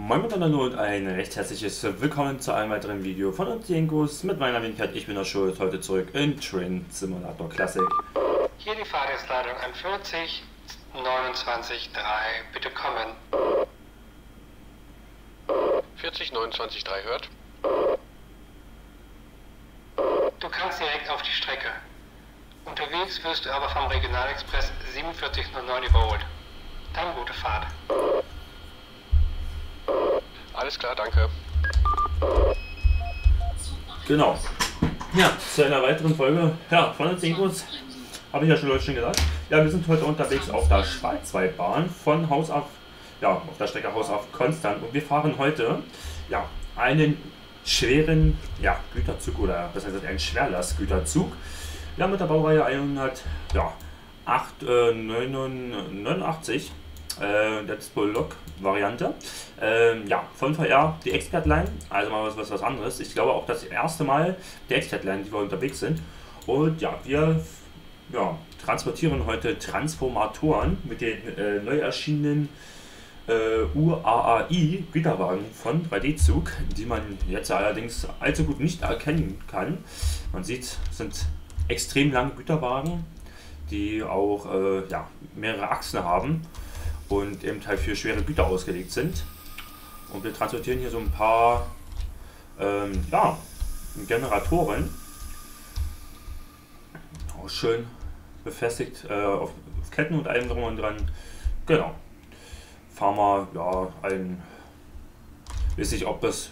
Moin miteinander und ein recht herzliches Willkommen zu einem weiteren Video von uns Jenkos mit meiner Wenigkeit. Ich bin der Schuld, heute zurück in Train Simulator Classic. Hier die Fahrdienstleitung an 40 29 3, bitte kommen. 40 29 3 hört. Du kannst direkt auf die Strecke. Unterwegs wirst du aber vom Regionalexpress 4709 überholt. Dann gute Fahrt. Alles klar, danke. Genau. Ja, zu einer weiteren Folge von uns Jenkos. Habe ich ja schon gesagt. Ja, wir sind heute unterwegs auf der Schwarzwaldbahn von Haus auf, auf der Strecke Haus auf Konstanz. Und wir fahren heute einen schweren Güterzug oder das heißt einen Schwerlastgüterzug. Ja, mit der Baureihe 189 der Lok-Variante. Von VR die Expert-Line, also mal was anderes. Ich glaube auch das erste Mal die Expert-Line, die wir unterwegs sind. Und ja, wir transportieren heute Transformatoren mit den neu erschienenen UAAI Güterwagen von 3D-Zug, die man jetzt allerdings allzu gut nicht erkennen kann. Man sieht, es sind extrem lange Güterwagen, die auch mehrere Achsen haben und eben halt für schwere Güter ausgelegt sind. Und wir transportieren hier so ein paar Generatoren, auch schön befestigt auf Ketten und allem drum und dran. Genau. Fahren wir weiß nicht, ob es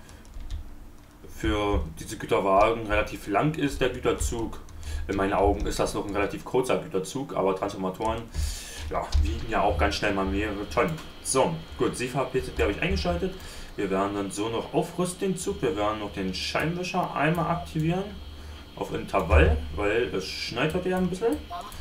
für diese Güterwagen relativ lang ist, der Güterzug. In meinen Augen ist das noch ein relativ kurzer Güterzug, aber Transformatoren wiegen ja auch ganz schnell mal mehrere Tonnen. So, gut, SIFA-PC habe ich eingeschaltet. Wir werden dann so noch aufrüsten den Zug. Wir werden noch den Scheinwischer einmal aktivieren auf Intervall, weil es schneit heute ja ein bisschen.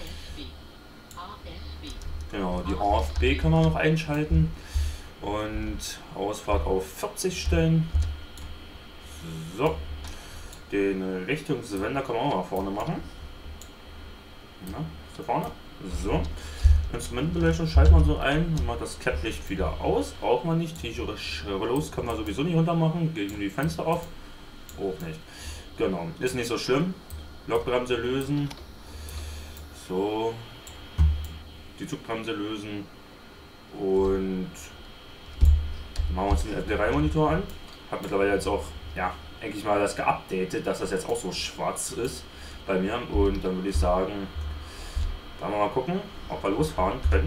Genau, die AFB können wir noch einschalten und Ausfahrt auf 40 stellen. So, den Richtungswender können wir auch mal vorne machen. Na, ist da vorne? So. Instrumentenbeleuchtung schalten wir so ein und macht das Klapplicht wieder aus. Braucht man nicht. Die Rollos können wir sowieso nicht runter machen. Gegen die Fenster auf. Auch nicht. Genau. Ist nicht so schlimm. Lokbremse lösen. So. Die Zugbremse lösen. Und machen wir uns den FD3-Monitor an. Hab mittlerweile jetzt auch, eigentlich mal das geupdatet, dass das jetzt auch so schwarz ist bei mir. Und dann würde ich sagen, wir mal gucken, ob wir losfahren können.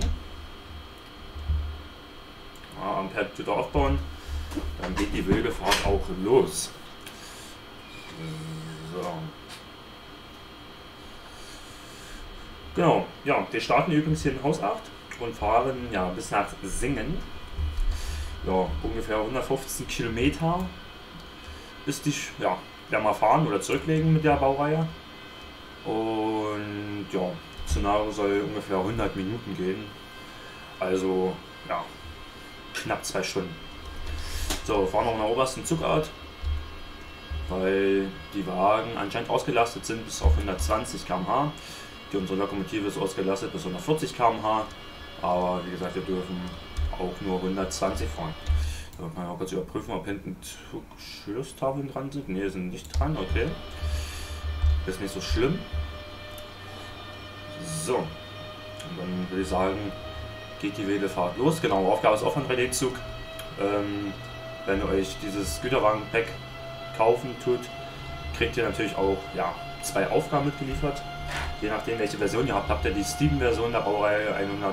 Ampere tut aufbauen, dann geht die wilde Fahrt auch los. So. Genau, wir starten übrigens hier in Haus 8 und fahren bis nach Singen. Ungefähr 115 Kilometer ist werden wir fahren oder zurücklegen mit der Baureihe. Und Szenario soll ungefähr 100 Minuten gehen, also knapp 2 Stunden. So, wir fahren noch in der obersten Zugart, weil die Wagen anscheinend ausgelastet sind bis auf 120 km/h. Unsere Lokomotive ist ausgelastet bis 140 km/h, aber wie gesagt, wir dürfen auch nur 120 fahren. So, kann ich auch kurz überprüfen, ob hinten Schlusstafeln dran sind. Ne, sind nicht dran, okay. Ist nicht so schlimm. So, und dann würde ich sagen, geht die wilde Fahrt los. Genau, Aufgabe ist auch von 3D-Zug. Wenn ihr euch dieses Güterwagen-Pack kaufen tut, kriegt ihr natürlich auch 2 Aufgaben mitgeliefert. Je nachdem welche Version ihr habt, habt ihr die Steam-Version der Baureihe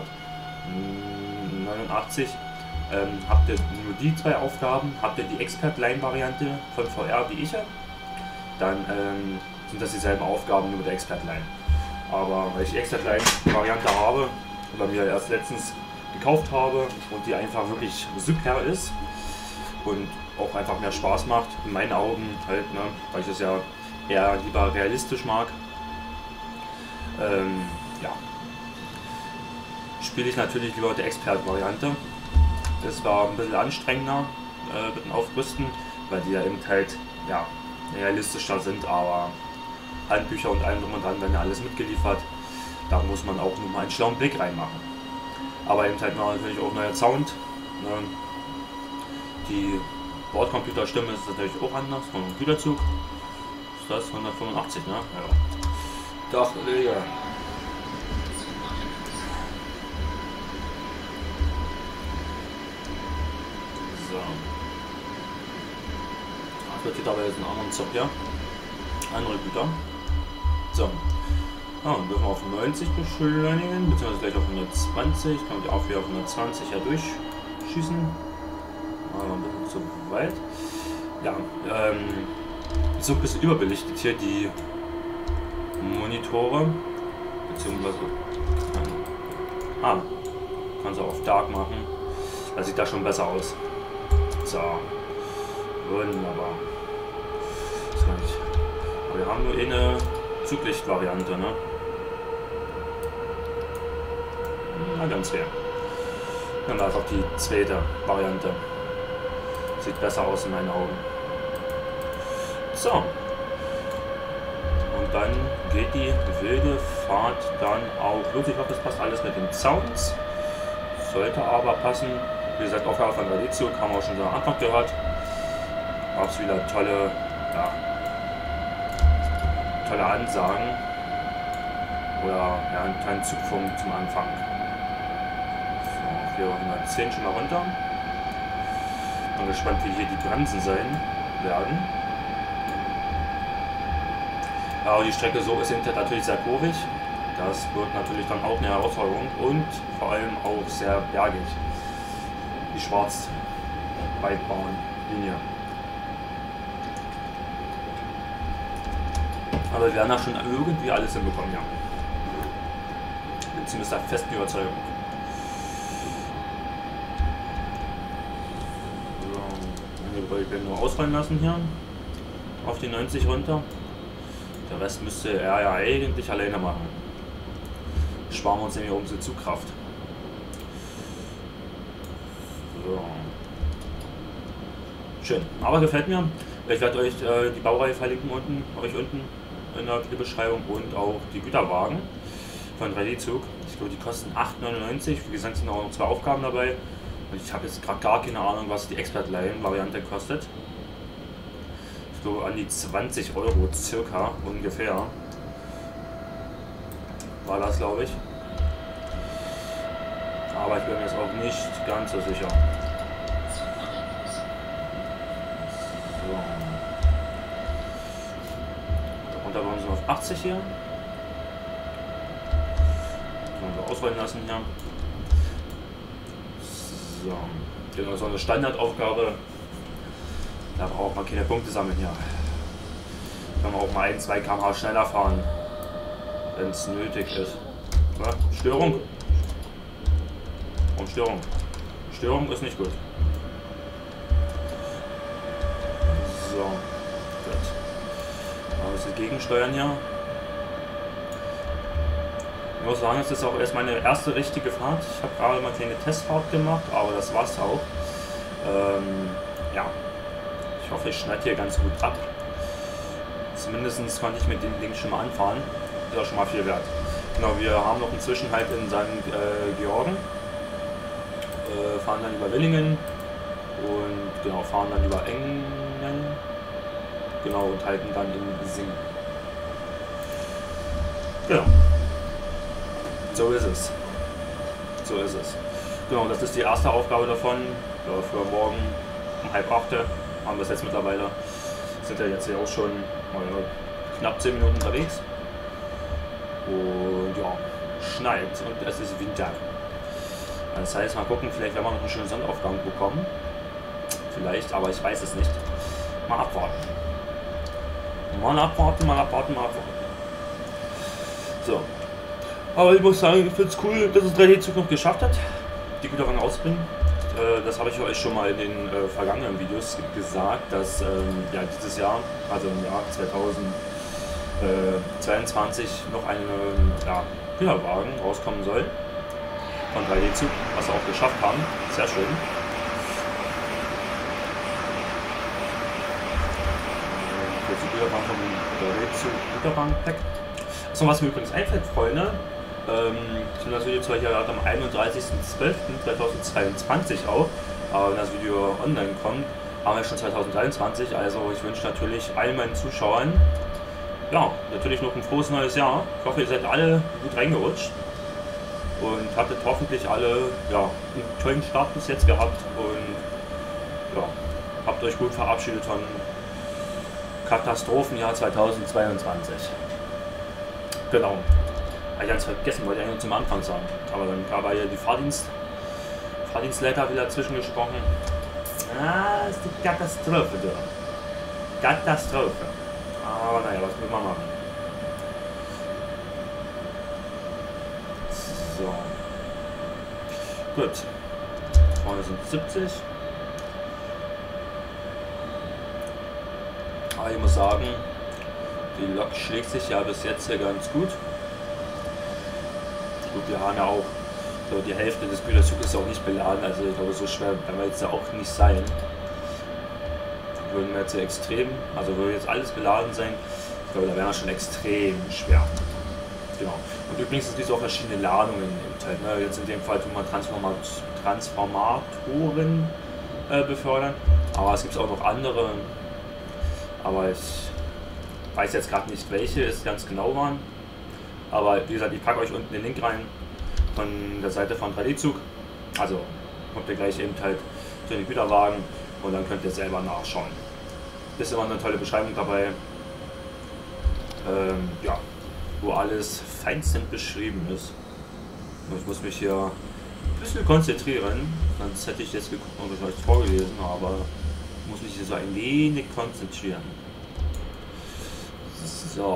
189. Habt ihr nur die 2 Aufgaben, habt ihr die Expert-Line-Variante von VR wie ich, dann sind das dieselben Aufgaben nur mit der Expert-Line. Aber weil ich die Expert-Line-Variante habe oder mir erst letztens gekauft habe und die einfach wirklich super ist und auch einfach mehr Spaß macht, in meinen Augen halt, weil ich es ja eher lieber realistisch mag, spiele ich natürlich lieber die Expert-Variante. Das war ein bisschen anstrengender mit dem Aufrüsten, weil die eben halt realistischer sind, aber Handbücher und allem drum und dran werden ja alles mitgeliefert. Da muss man auch nur mal einen schlauen Blick reinmachen. Aber eben halt natürlich auch neuer Sound. Die Bordcomputerstimme ist natürlich auch anders. Vom Güterzug ist das 185, ne? Ja. Dachleger. So. Das wird aber jetzt einen anderen Zug hier. Andere Güter. So. Ja, dann dürfen wir auf 90 beschleunigen, beziehungsweise gleich auf 120. Kann man die auch wieder auf 120 ja durchschießen. Aber ein bisschen zu weit. Ja, ist so ein bisschen überbelichtet hier die Monitore. Beziehungsweise. Kann sie auf Dark machen. Das sieht da schon besser aus. So. Wunderbar. Aber wir haben nur eine Zuglichtvariante, ne? Na, ganz fair. Dann war es auch die zweite Variante. Sieht besser aus in meinen Augen. So. Und dann geht die wilde Fahrt dann auch los. Ich hoffe, das passt alles mit den Sounds. Sollte aber passen. Wie gesagt, Aufgabe von Radizio haben wir auch schon am Anfang gehört. Gab es wieder tolle, tolle Ansagen. Oder ja, einen kleinen Zugfunk zum Anfang. So, 410 schon mal runter. Bin gespannt, wie hier die Bremsen sein werden. Ja, aber die Strecke so ist natürlich sehr kurvig. Das wird natürlich dann auch eine Herausforderung und vor allem auch sehr bergig. Die Schwarzwaldbahnlinie. Aber wir werden da schon irgendwie alles hinbekommen, ja. Bin zumindest der festen Überzeugung. So, ich will nur ausfallen lassen hier. Auf die 90 runter. Der Rest müsste er ja eigentlich alleine machen. Sparen wir uns nämlich unsere Zugkraft. So. Schön, aber gefällt mir. Ich werde euch die Baureihe verlinken unten in der Videobeschreibung und auch die Güterwagen von 3D-Zug. Ich glaube, die kosten 8,99. Wie gesagt, sind auch noch 2 Aufgaben dabei. Und ich habe jetzt gerade gar keine Ahnung, was die Expert-Line-Variante kostet. Ich glaube, an die 20 Euro circa ungefähr. War das, glaube ich. Aber ich bin mir jetzt auch nicht ganz so sicher. So. Darunter wollen sie auf 80 hier. Können wir ausrollen lassen hier. So. Genau, so eine Standardaufgabe. Da braucht man keine Punkte sammeln hier. Können wir auch mal 1-2 km/h schneller fahren, wenn es nötig ist. Ja, Störung. Und Störung. Störung ist nicht gut. So. Gut. Mal ein bisschen gegensteuern hier. Ich muss sagen, es ist auch erst meine erste richtige Fahrt. Ich habe gerade mal eine kleine Testfahrt gemacht, aber das war's auch. Ja. Ich hoffe, ich schneide hier ganz gut ab. Zumindest konnte ich mit dem Ding schon mal anfahren. Ist auch schon mal viel wert. Genau, wir haben noch einen Zwischenhalt in St. Georgen. Fahren dann über Willingen und genau, fahren dann über Engen. Genau, und halten dann in Sing. Genau. So ist es. So ist es. Genau, das ist die erste Aufgabe davon. Ja, für morgen um 7:30 haben wir es jetzt mittlerweile. Sind ja jetzt hier auch schon knapp 10 Minuten unterwegs. Und ja, schneit und es ist Winter. Das heißt, mal gucken, vielleicht werden wir noch einen schönen Sonnenaufgang bekommen. Vielleicht, aber ich weiß es nicht. Mal abwarten. Mal abwarten, mal abwarten, mal abwarten. So. Aber ich muss sagen, ich finde es cool, dass es 3D-Zug noch geschafft hat, die Güterwagen auszubringen. Das habe ich euch schon mal in den vergangenen Videos gesagt, dass ja, dieses Jahr, also im Jahr 2022, noch ein Güterwagen rauskommen soll. Von 3D-Zug, was wir auch geschafft haben. Sehr schön. Jetzt die Güterwagen vom 3D-Zug Güterwagen-Pack. So, was mir übrigens einfällt, Freunde, Ich nehme das Video zwar hier gerade am 31.12.2022 auf, aber wenn das Video online kommt, haben wir schon 2023. Also ich wünsche natürlich allen meinen Zuschauern, ja, natürlich noch ein frohes neues Jahr. Ich hoffe, ihr seid alle gut reingerutscht und hattet hoffentlich alle, ja, einen tollen Start bis jetzt gehabt und ja, habt euch gut verabschiedet von Katastrophenjahr 2022. Genau. Ich ganz vergessen, wollte ich eigentlich zum Anfang sagen. Aber dann war ja die Fahrdienstleiter wieder dazwischen gesprochen. Ah, ist die Katastrophe, du. Katastrophe. Aber naja, was muss man machen? So. Gut. Vorne sind 70. Aber ich muss sagen, die Lok schlägt sich ja bis jetzt hier ganz gut. Gut, wir haben ja auch so die Hälfte des Güterzuges ist auch nicht beladen, also ich glaube, so schwer werden wir jetzt ja auch nicht sein. Würden wir jetzt extrem, also würde jetzt alles beladen sein, ich glaube, da wären wir schon extrem schwer. Genau. Und übrigens es gibt auch verschiedene Ladungen im Teil. Ne? Jetzt in dem Fall tun wir Transformatoren befördern, aber es gibt auch noch andere, aber ich weiß jetzt gerade nicht, welche es ganz genau waren. Aber wie gesagt, ich packe euch unten den Link rein von der Seite von 3D-Zug. Also kommt ihr gleich eben halt zu den Güterwagen und dann könnt ihr selber nachschauen. Ist immer eine tolle Beschreibung dabei, ja, wo alles feinstens beschrieben ist. Und ich muss mich hier ein bisschen konzentrieren, sonst hätte ich jetzt geguckt und euch vorgelesen, aber ich muss mich hier so ein wenig konzentrieren. So.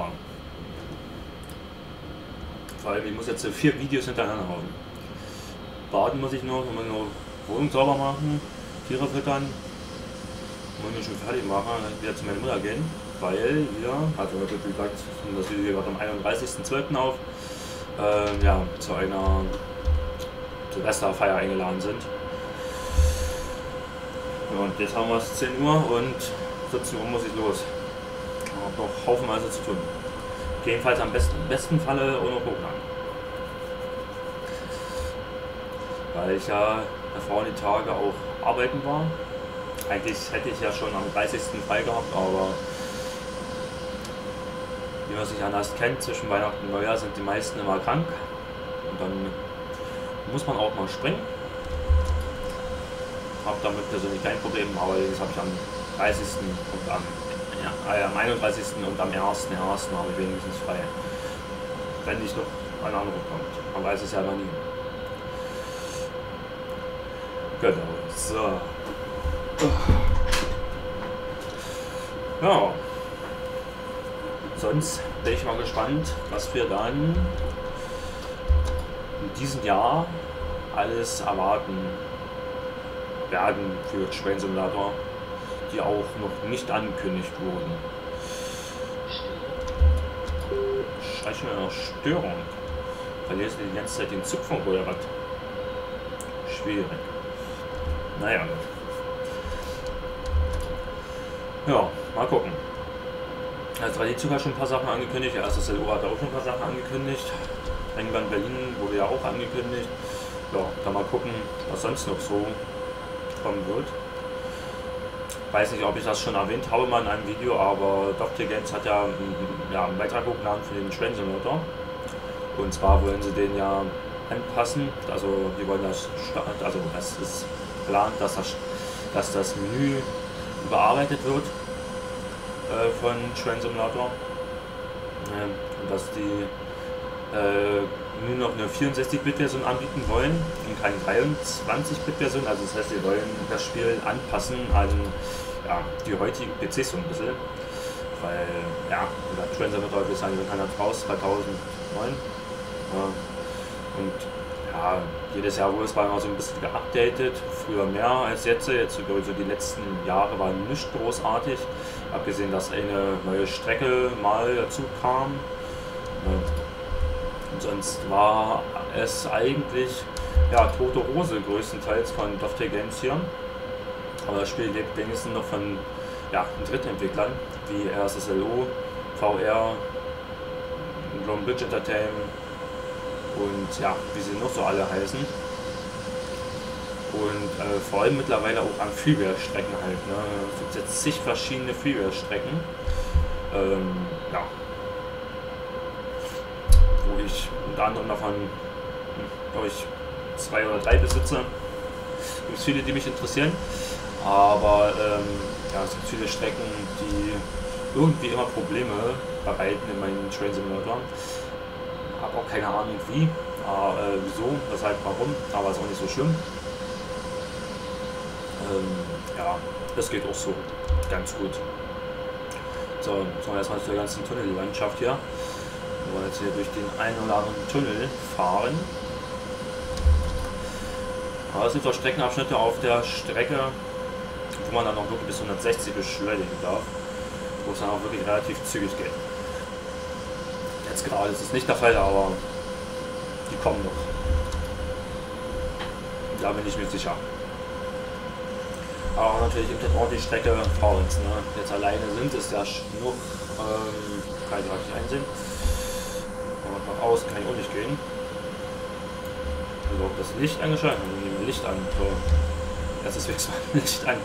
Vor allem, ich muss jetzt 4 Videos hintereinander haben. Baden muss ich noch Wohnung sauber machen, Tiere füttern, muss ich schon fertig machen, dann wieder zu meiner Mutter gehen, weil wir, also heute wie gesagt, das Video gerade am 31.12. auf, ja, zu einer Silvesterfeier eingeladen sind. Und jetzt haben wir es 10 Uhr und 17 Uhr muss ich los. Ich habe noch haufenweise zu tun. Jedenfalls am besten Falle ohne Hochladen. Weil ich ja davor die Tage auch arbeiten war. Eigentlich hätte ich ja schon am 30. frei gehabt, aber wie man sich anders kennt, zwischen Weihnachten und Neujahr sind die meisten immer krank. Und dann muss man auch mal springen. Habe damit persönlich kein Problem, aber das habe ich am 30. und am 31. und am 1.1. habe ich wenigstens frei. Wenn nicht noch ein Anruf kommt. Man weiß es ja immer nie. Genau. So. Ja. Sonst bin ich mal gespannt, was wir dann in diesem Jahr alles erwarten werden für Train Simulator, die auch noch nicht angekündigt wurden. Scheiße, eine Störung. Verlesen die ganze Zeit den Zugfunk oder was? Schwierig. Naja, gut. Ja, mal gucken. Also 3D-Zug hat schon ein paar Sachen angekündigt, der erste SLO hat auch schon ein paar Sachen angekündigt. Rennbahn Berlin wurde ja auch angekündigt. Ja, dann mal gucken, was sonst noch so kommen wird. Weiß nicht, ob ich das schon erwähnt habe mal in einem Video, aber Dovetail Games hat ja, einen Beitrag hochgeladen für den Train Simulator. Und zwar wollen sie den ja anpassen, also die wollen das, also es ist geplant, dass das Menü überarbeitet wird von Train Simulator und dass die nur noch eine 64-Bit-Version anbieten wollen und keine 23-Bit-Version, also das heißt, sie wollen das Spiel anpassen an die heutigen PCs so ein bisschen, weil Train Simulator ist eigentlich raus 2009 und jedes Jahr wurde es mal so ein bisschen geupdatet, früher mehr als jetzt. Jetzt glaube ich, so die letzten Jahre waren nicht großartig, abgesehen, dass eine neue Strecke mal dazu kam. Und sonst war es eigentlich tote Hose größtenteils von Dovetail Games hier. Aber das Spiel lebt wenigstens noch von Drittentwicklern wie RSSLO, VR, Long Bridge Entertainment und ja, wie sie noch so alle heißen. Und vor allem mittlerweile auch an Freeware-Strecken halt. Ne? Es gibt jetzt zig verschiedene Freeware-Strecken. Ja. Wo ich unter anderem davon, glaube ich, 2 oder 3 besitze. Es gibt viele, die mich interessieren. Aber ja, es gibt viele Strecken, die irgendwie immer Probleme bereiten in meinen Train Simulator. Habe auch keine Ahnung wie, wieso, weshalb, warum, aber ist auch nicht so schlimm. Ja, das geht auch so ganz gut. So, jetzt wir erstmal zur ganzen Tunnellandschaft hier. Wir wollen jetzt hier durch den einen oder anderen Tunnel fahren. Aber es sind doch Streckenabschnitte auf der Strecke, wo man dann auch wirklich bis 160 beschleunigen darf, wo es dann auch wirklich relativ zügig geht. Jetzt gerade ist es nicht der Fall, aber die kommen noch. Da bin ich mir sicher. Aber natürlich eben auch die Strecke vor uns. Ne? Jetzt alleine sind es ja noch, kann ich nicht einsehen. Und nach außen kann ich auch nicht gehen. Also das Licht eingeschaltet, dann nehmen wir Licht an. So. Jetzt ist wenigstens mal Licht an.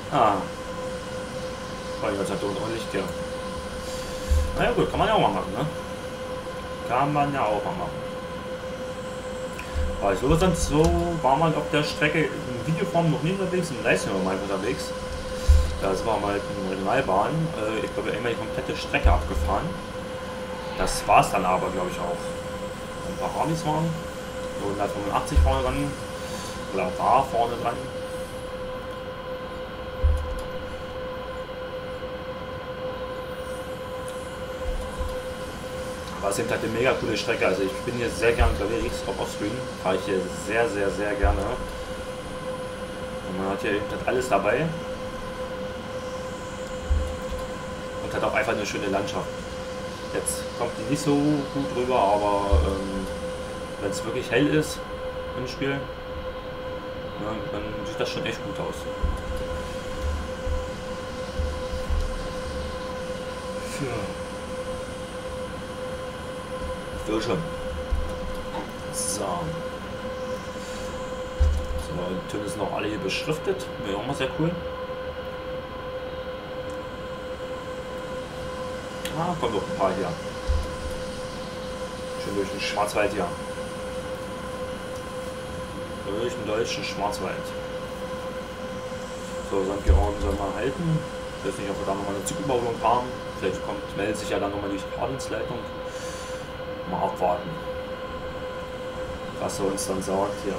Weil jetzt hat auch Licht hier. Naja gut, kann man ja auch mal machen, ne? Kann man ja auch mal machen. Aber so war man auf der Strecke in Videoform noch nie unterwegs, im Livestream war mal unterwegs. Das war mal eine Regionalbahn. Ich glaube, einmal die komplette Strecke abgefahren. Das war es dann aber, glaube ich, auch. Ein paar Harleys waren. So 185 vorne dran. Oder war vorne dran. Aber es ist eben halt eine mega coole Strecke. Also ich bin hier sehr gerne unterwegs, auch offscreen. Fahre ich hier sehr, sehr, sehr gerne. Und man hat hier eben halt alles dabei. Und hat auch einfach eine schöne Landschaft. Jetzt kommt die nicht so gut rüber, aber wenn es wirklich hell ist im Spiel, ja, dann sieht das schon echt gut aus. Will schon. So. Die Töne sind auch alle hier beschriftet. Wäre auch mal sehr cool. Kommt noch ein paar hier. Schön durch den Schwarzwald hier. Durch den deutschen Schwarzwald. So, St. Georgen soll man halten. Ich weiß nicht, ob wir da nochmal eine Zugüberholung haben. Vielleicht meldet sich ja dann nochmal die Fahrdienstleitung. Mal abwarten, was er uns dann sagt hier.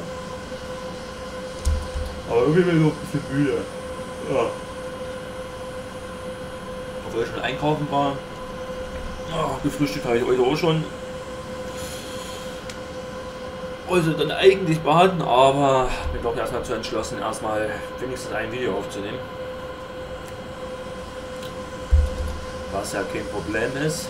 Aber irgendwie bin ich noch ein bisschen müde. Ja. Obwohl ich schon einkaufen war. Gefrühstückt habe ich heute auch schon. Wollte dann eigentlich baden, aber bin doch erstmal zu entschlossen, erstmal wenigstens ein Video aufzunehmen. Was ja kein Problem ist.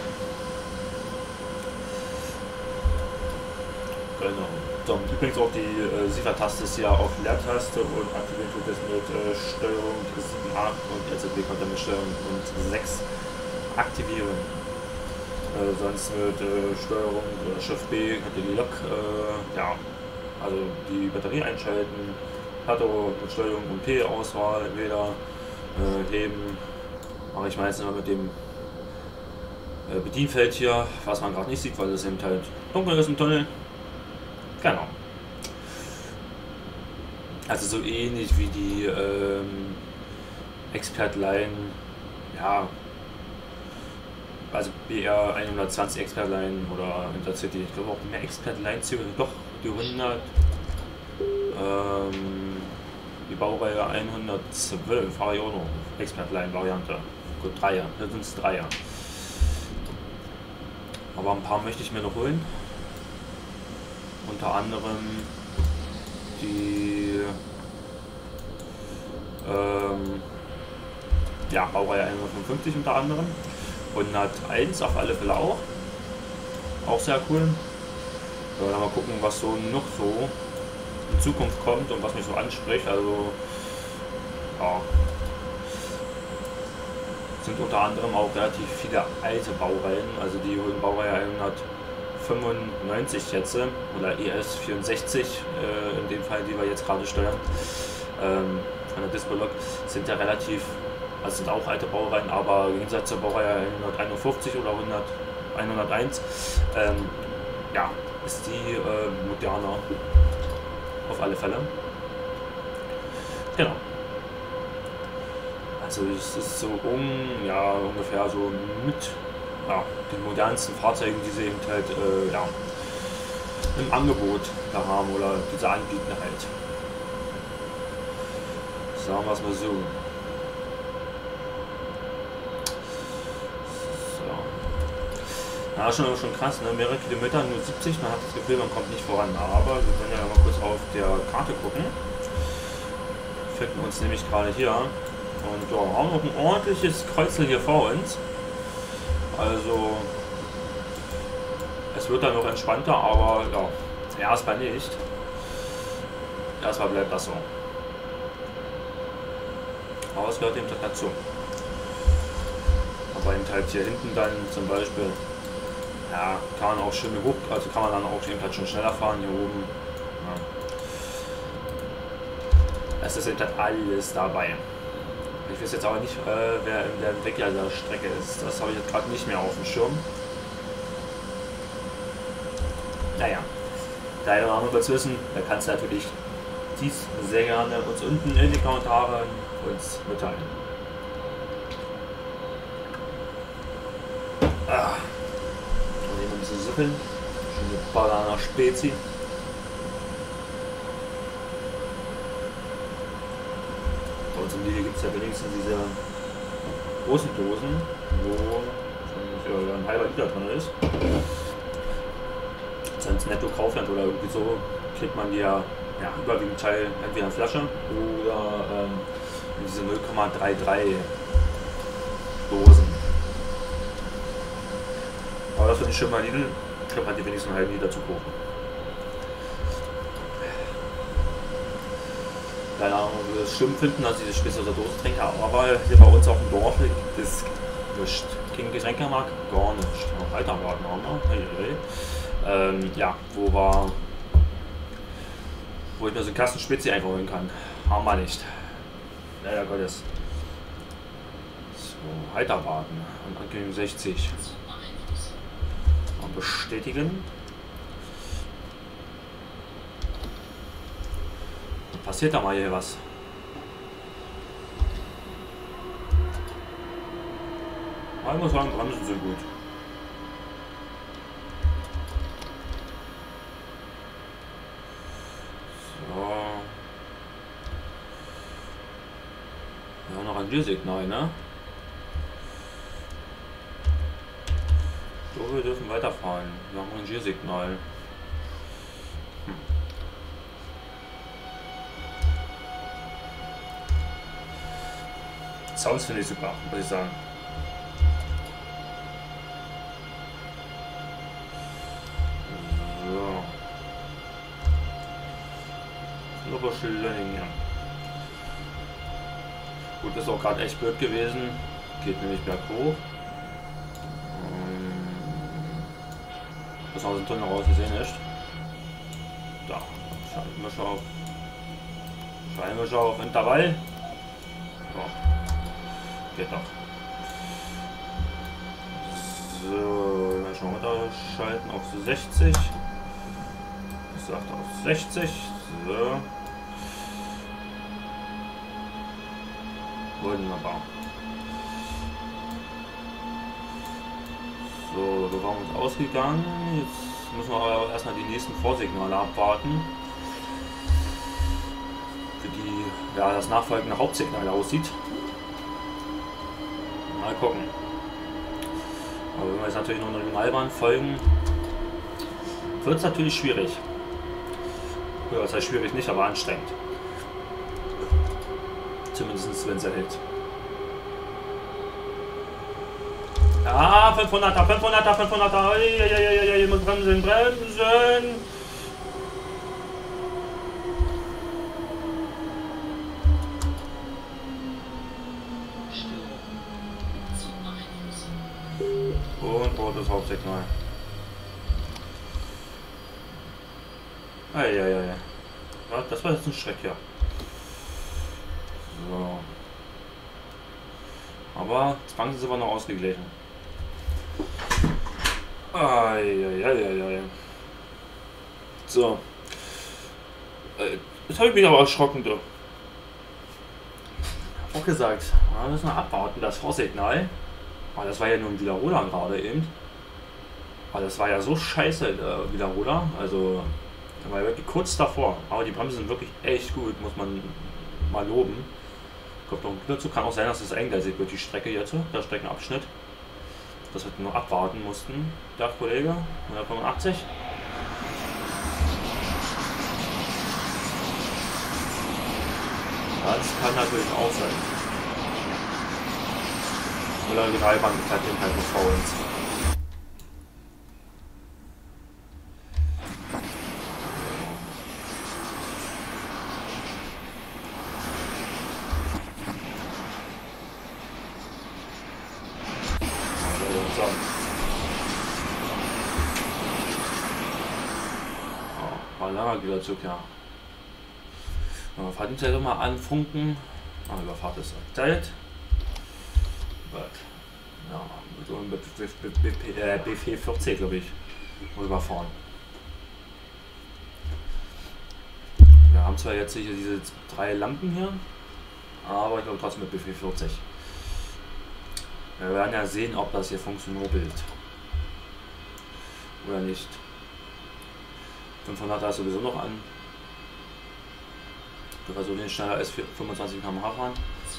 Genau. So, übrigens auch die SIFA-Taste ist ja auf Leertaste und aktiviert wird das mit Steuerung 7, 8 und LZB konnte mit Steuerung und 6 aktivieren. Sonst mit Steuerung Shift B könnt ihr die Lok, ja, also die Batterie einschalten, Plateau mit Steuerung und P Auswahl, entweder heben, mache ich meistens immer mit dem Bedienfeld hier, was man gerade nicht sieht, weil es eben halt dunkel ist im Tunnel. Genau. Also so ähnlich wie die Expert-Line, ja, also BR 120 Expert-Line oder Intercity, ich glaube auch mehr Expert-Line-Züge, doch die 100, die Baureihe 112 fahre ich auch noch, Expert-Line-Variante, gut, 3er, das sind es 3er. Aber ein paar möchte ich mir noch holen. Unter anderem die ja, Baureihe 155 unter anderem. 101 auf alle Fälle auch. Auch sehr cool. Dann mal gucken, was so noch so in Zukunft kommt und was mich so anspricht. Also ja, sind unter anderem auch relativ viele alte Baureihen. Also die Baureihe ES95 jetzt, oder ES64 in dem Fall, die wir jetzt gerade steuern, von der Discolog, sind ja relativ, also sind auch alte Baureihen, aber im Gegensatz zur Baureihe 151 oder 101, ja, ist die moderner, auf alle Fälle. Genau. Also es ist so ungefähr so mit den modernsten Fahrzeugen, die sie eben halt im Angebot da haben oder diese anbieten halt. Sagen wir es mal so. Ja, schon krass, ne? Mehrere Kilometer, nur 70, man hat das Gefühl, man kommt nicht voran. Aber wir können ja mal kurz auf der Karte gucken. Wir finden uns nämlich gerade hier. Und ja, haben noch ein ordentliches Kreuzel hier vor uns. Also, es wird dann noch entspannter, aber ja, erstmal nicht. Erstmal bleibt das so. Aber es gehört eben dazu. Aber eben halt hier hinten dann zum Beispiel, ja, kann man auch schön hoch, also kann man dann auch eben halt schon schneller fahren hier oben. Ja. Es ist eben halt alles dabei. Ich weiß jetzt aber nicht, wer in der Entdecker der Strecke ist. Das habe ich jetzt gerade nicht mehr auf dem Schirm. Naja, da ihr noch was wissen, dann kannst du natürlich dies sehr gerne uns unten in die Kommentare uns mitteilen. Und nehmen ein bisschen Süppeln. Schöne Banana Spezi. Bei uns im Lidl gibt es ja wenigstens diese großen Dosen, wo ein halber Liter drin ist. Sonst Netto Kaufland oder irgendwie so kriegt man die ja überwiegend Teil entweder in Flasche oder in diese 0,33 Dosen. Aber das finde ich schön bei Lidl, kriegt man die wenigstens einen halben Liter zu kaufen. Keine Ahnung, ob wir das schlimm finden, dass ich das Spitze aus der Dose trinke, aber hier bei uns auf dem Dorf gibt es nichts. Kein Getränkemarkt, gar nicht. Weiterwarten haben wir. Ja, wo ich mir so einen Kasten Spezi einfach holen kann. Haben wir nicht. Leider Gottes. So, Heiterwarten. Und Ankündigung 60. Und bestätigen. Passiert da mal hier was? Ich muss sagen, Bremsen sind gut. So. Wir haben noch ein Rangiersignal, ne? So, wir dürfen weiterfahren. Wir haben ein Rangiersignal. Sounds finde ich super, muss ich sagen. So. Aber Schilling. Gut, ist auch gerade echt blöd gewesen. Geht nämlich berghoch. Das aus dem Tunnel raus, ich sehe nicht. Da. Scheinwischer auf Intervall. So. Geht noch. So, dann schon runterschalten auf 60. Ich sagte auf 60. So. Wunderbar. So, wir waren uns ausgegangen. Jetzt müssen wir aber erstmal die nächsten Vorsignale abwarten. Für die das nachfolgende Hauptsignal aussieht. Mal gucken. Aber wenn wir jetzt natürlich noch eine Regionalbahn folgen, wird es natürlich schwierig. Ja, das heißt schwierig nicht, aber anstrengend. Zumindest wenn es hält. Ah, 500er, 500er, 500er. Ich muss bremsen, bremsen. Und rotes Hauptsignal. Eieiei. Ja, das war jetzt ein Schreck, ja. So. Aber Zwangs ist aber noch ausgeglichen. Eieiei. So. Jetzt habe ich mich aber erschrocken, du. Auch gesagt, wir müssen abwarten, das Vorsignal. Aber das war ja nur ein Wiederholer gerade eben. Aber das war ja so scheiße, der Wiederholer. Also, da war ja wirklich kurz davor. Aber die Bremsen sind wirklich echt gut, muss man mal loben. Kommt noch ein dazu. Kann auch sein, dass es eingleisig wird, die Strecke jetzt, der Streckenabschnitt. Dass wir nur abwarten mussten, der Kollege. 185. Das kann natürlich auch sein. Oder die Reibahn bleibt eben halt vor uns. War langer Güterzug, ja. Fahrdienst mal anfunken. Überfahrt ist Zeit. Ja, mit so einem BF40, glaube ich, rüberfahren. Wir haben zwar jetzt hier diese 3 Lampen hier, aber ich glaube trotzdem mit BF40. Wir werden ja sehen, ob das hier funktioniert oder nicht. 500 ist sowieso noch an. Wir versuchen den schneller als 25 km/h fahren.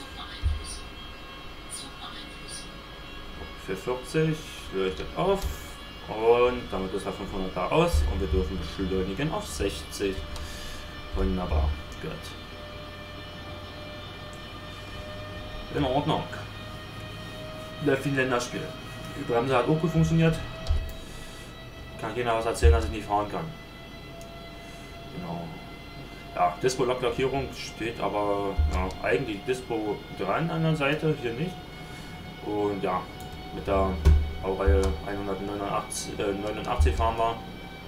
440 leuchtet auf und damit ist der 500 da aus und wir dürfen beschleunigen auf 60. Wunderbar, gut. In Ordnung. Läuft wie ein Länderspiel. Die Bremse hat auch gut funktioniert. Kann keiner was erzählen, dass ich nicht fahren kann. Genau. Ja, Dispo-Lackierung steht aber ja, eigentlich Dispo dran an der Seite, hier nicht. Und ja, mit der Baureihe 189 fahren wir.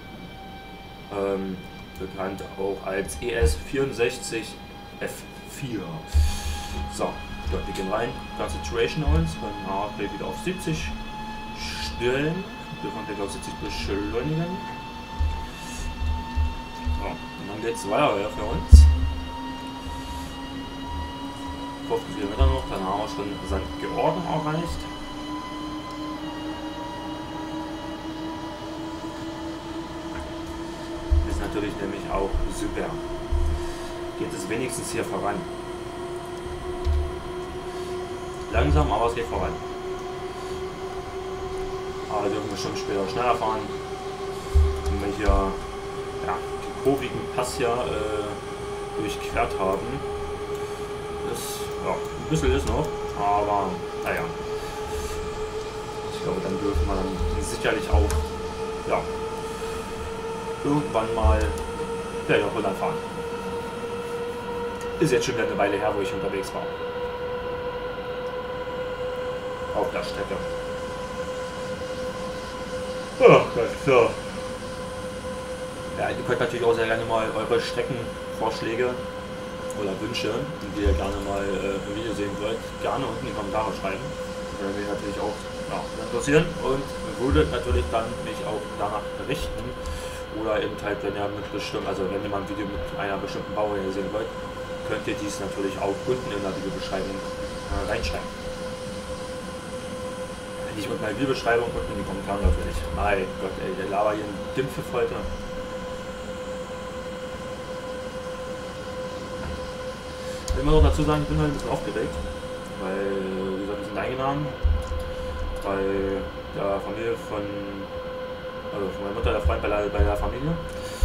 Bekannt auch als ES64 F4. So, dort wir gehen rein. Concentration uns, können wir wieder auf 70 stellen. Dürfen wir auf 70 beschleunigen. So, und dann geht es weiter ja, für uns. 50 Kilometer noch, dann haben wir schon St. Georgen erreicht. Ist natürlich nämlich auch super. Geht es wenigstens hier voran. Langsam, aber es geht voran. Aber dürfen wir schon später schneller fahren. Wenn wir hier ja, den kurvigen Pass hier durchquert haben. Das, ja, ein bisschen ist noch, aber naja. Ich glaube, dann dürfen wir dann sicherlich auch ja, irgendwann mal ja, Holland fahren. Ist jetzt schon wieder eine Weile her, wo ich unterwegs war. Auf der Strecke. Oh Gott, so. Ja, ihr könnt natürlich auch sehr gerne mal eure Streckenvorschläge oder Wünsche, die ihr gerne mal im Video sehen wollt, gerne unten in die Kommentare schreiben. Das würde mich natürlich auch ja, interessieren und würde natürlich dann mich auch danach berichten. Oder eben halt, wenn ihr mit bestimmt, also wenn ihr mal ein Video mit einer bestimmten Baureihe sehen wollt, könnt ihr dies natürlich auch unten in der Videobeschreibung reinschreiben. Nicht mit meiner Videobeschreibung unten in die Kommentare natürlich. Mein Gott, ey, der Lava hier ein Dimpfiff heute. Ich will immer noch dazu sagen, ich bin halt ein bisschen aufgeregt, weil, wie gesagt, wir sind eingeladen bei der Familie von meiner Mutter, der Freund bei der Familie.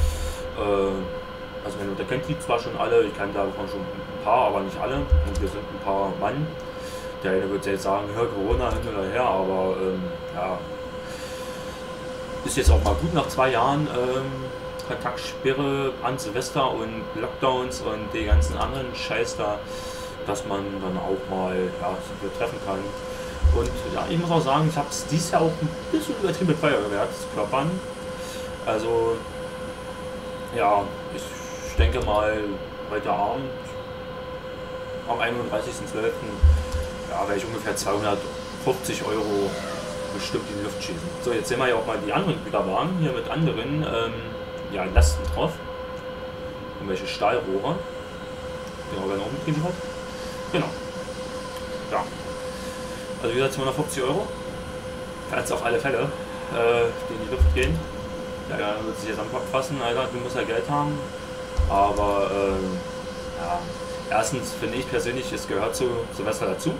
Also meine Mutter kennt die zwar schon alle, ich kannte davon schon ein paar, aber nicht alle. Und wir sind ein paar Mann. Der eine wird jetzt sagen, ja, Corona hin oder her, aber ja, ist jetzt auch mal gut nach 2 Jahren Kontaktsperre an Silvester und Lockdowns und die ganzen anderen Scheiß da, dass man dann auch mal ja, sich treffen kann. Und ja, ich muss auch sagen, ich habe es dieses Jahr auch ein bisschen übertrieben mit Feuerwerkskörpern. Also ja, ich denke mal heute Abend am 31.12. ja, werde ich ungefähr 250 Euro bestimmt in die Luft schießen. So, jetzt sehen wir ja auch mal die anderen Güterwagen hier mit anderen ja, Lasten drauf. Irgendwelche Stahlrohre. Genau, werden auch mitgeliefert. Genau. Ja. Also wie gesagt 250 Euro. Kannst auf alle Fälle die in die Luft gehen. Ja, wird sich jetzt am Kopf fassen, Alter, du musst ja Geld haben. Aber ja, erstens finde ich persönlich, es gehört zu Silvester dazu.